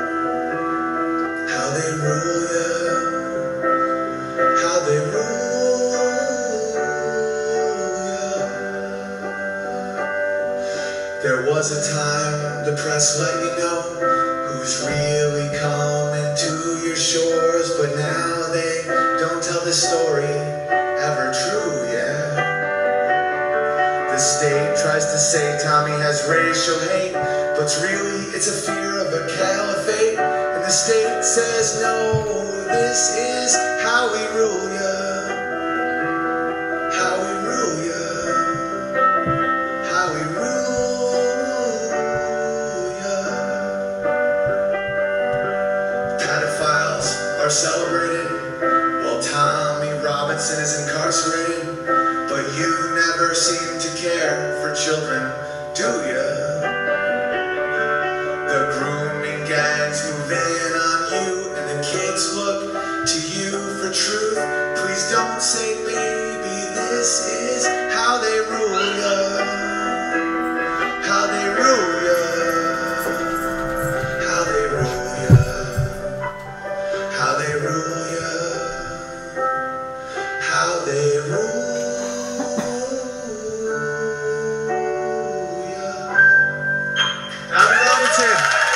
How they rule ya. How they rule ya. There was a time the press let you know who's really coming to your shores, but now they don't tell the story ever true, yeah. The state tries to say Tommy has racial hate, but really it's a fear of a caliphate. And the state says no, this is how we rule ya. How we rule ya. How we rule ya. Pedophiles are celebrated while Tommy Robinson is incarcerated, but you never seem to care for children, do ya? The grooming gangs move in on you and the kids look to you for truth. Please don't say maybe, this is how they rule ya. How they rule ya. How they rule ya. How they rule ya. How they rule ya. Tommy Robinson.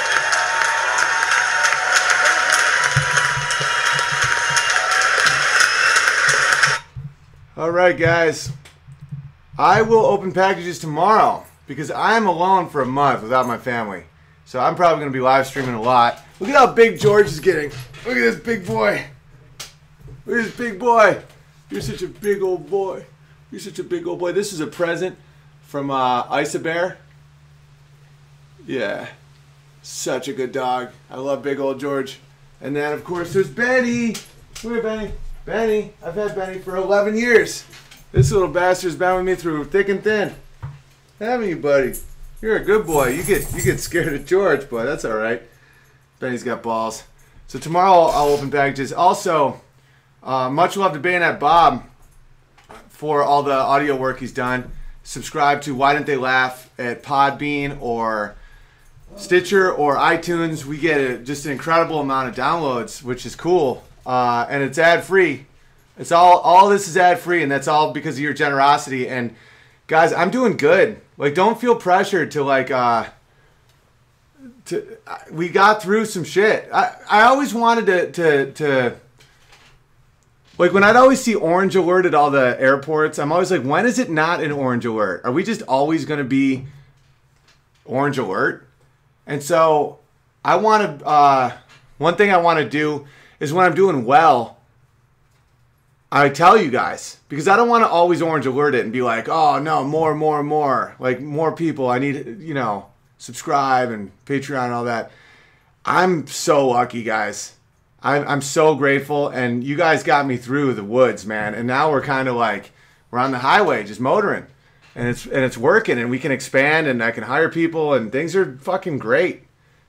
All right, guys. I will open packages tomorrow because I'm alone for a month without my family. So I'm probably going to be live streaming a lot. Look at how big George is getting. Look at this big boy. Look at this big boy. You're such a big old boy. You're such a big old boy. This is a present from uh, Isobear. Yeah. Such a good dog. I love big old George. And then, of course, there's Benny. Come here, Benny. Benny. I've had Benny for eleven years. This little bastard's been with me through thick and thin. Haven't you, buddy? You're a good boy. You get you get scared of George, but that's all right. Benny's got balls. So tomorrow I'll open packages. Also, uh, much love to Bayonet Bob for all the audio work he's done. Subscribe to Why Didn't They Laugh at Podbean or Stitcher or iTunes. We get a, just an incredible amount of downloads, which is cool. Uh, and it's ad-free. It's all, all this is ad-free, and that's all because of your generosity. And guys, I'm doing good. Like, don't feel pressured to like, uh, to, we got through some shit. I, I always wanted to, to, to, like when I'd always see orange alert at all the airports, I'm always like, when is it not an orange alert? Are we just always going to be orange alert? And so I want to, uh, one thing I want to do is when I'm doing well, I tell you guys, because I don't want to always orange alert it and be like, oh no, more, more, more, like more people. I need, you know, subscribe and Patreon and all that. I'm so lucky, guys. I'm, I'm so grateful, and you guys got me through the woods, man. And now we're kind of like, we're on the highway just motoring, and it's and it's working, and we can expand, and I can hire people, and things are fucking great.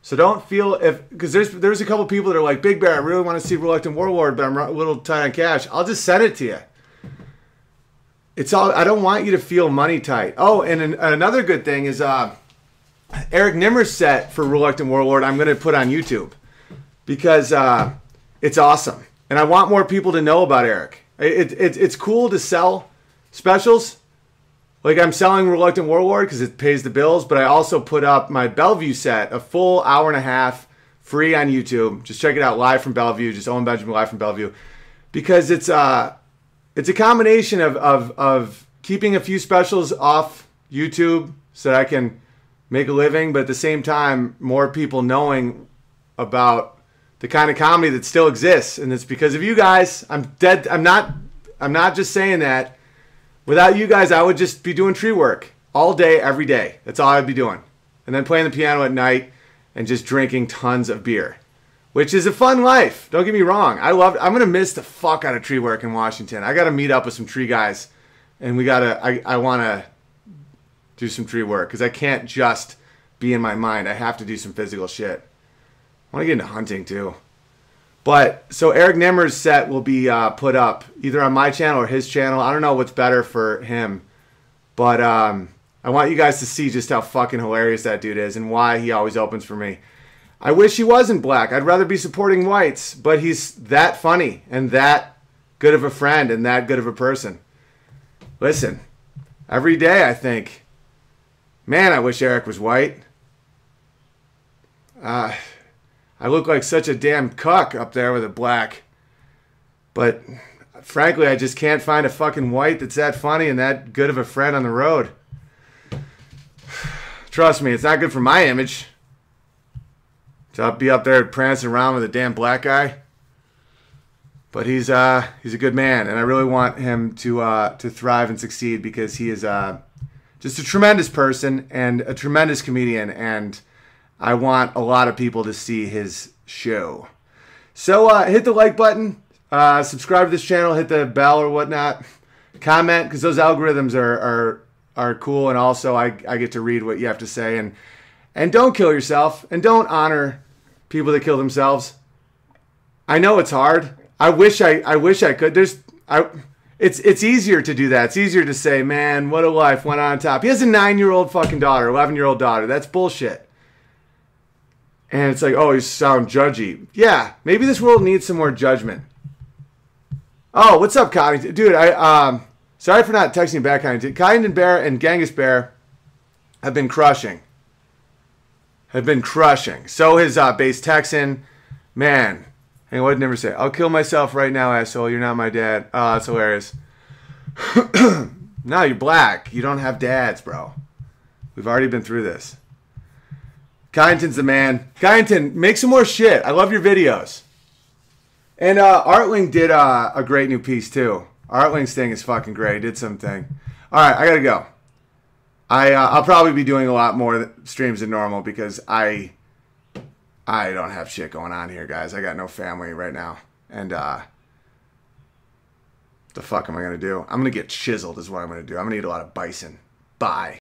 So don't feel if because there's there's a couple people that are like, Big Bear, I really want to see Reluctant Warlord, but I'm a little tight on cash. I'll just send it to you. It's all. I don't want you to feel money tight. Oh, and an, another good thing is uh, Eric Nimmer's set for Reluctant Warlord. I'm going to put on YouTube because uh, it's awesome, and I want more people to know about Eric. It, it it's cool to sell specials. Like I'm selling Reluctant Warlord because it pays the bills, but I also put up my Bellevue set, a full hour and a half, free on YouTube. Just check it out, live from Bellevue. Just Owen Benjamin live from Bellevue, because it's uh it's a combination of of of keeping a few specials off YouTube so that I can make a living, but at the same time, more people knowing about the kind of comedy that still exists, and it's because of you guys. I'm dead. I'm not. I'm not just saying that. Without you guys, I would just be doing tree work all day, every day. That's all I'd be doing. And then playing the piano at night and just drinking tons of beer, which is a fun life. Don't get me wrong. I love. I'm going to miss the fuck out of tree work in Washington. I got to meet up with some tree guys, and we got to, I, I want to do some tree work because I can't just be in my mind. I have to do some physical shit. I want to get into hunting too. But, so Eric Nimmer's set will be uh, put up either on my channel or his channel. I don't know what's better for him. But um, I want you guys to see just how fucking hilarious that dude is and why he always opens for me. I wish he wasn't black. I'd rather be supporting whites. But he's that funny and that good of a friend and that good of a person. Listen, every day I think, man, I wish Eric was white. Uh... I look like such a damn cuck up there with a black. But frankly, I just can't find a fucking white that's that funny and that good of a friend on the road. Trust me, it's not good for my image to be up there prancing around with a damn black guy. But he's uh he's a good man, and I really want him to uh to thrive and succeed because he is uh just a tremendous person and a tremendous comedian, and I want a lot of people to see his show. So uh, hit the like button, uh, subscribe to this channel, hit the bell or whatnot, comment, because those algorithms are, are are cool, and also I, I get to read what you have to say. And and don't kill yourself, and don't honor people that kill themselves. I know it's hard. I wish I I wish I could. There's I. It's it's easier to do that. It's easier to say, man, what a life went on top. He has a nine-year-old fucking daughter, eleven-year-old daughter. That's bullshit. And it's like, oh, you sound judgy. Yeah, maybe this world needs some more judgment. Oh, what's up, Coddington? Dude, I um, sorry for not texting you back, Coddington. Coddington Bear and Genghis Bear have been crushing. Have been crushing. So has uh, Base Texan. Man, hey, what did never say? I'll kill myself right now, asshole. You're not my dad. Oh, that's hilarious. No, you're black. You don't have dads, bro. We've already been through this. Kyneton's the man. Kyneton, make some more shit. I love your videos. And uh, Artling did uh, a great new piece, too. Artling's thing is fucking great. He did something. All right, I got to go. I, uh, I'll probably be doing a lot more streams than normal because I I don't have shit going on here, guys. I got no family right now. And uh, the fuck am I going to do? I'm going to get chiseled is what I'm going to do. I'm going to eat a lot of bison. Bye.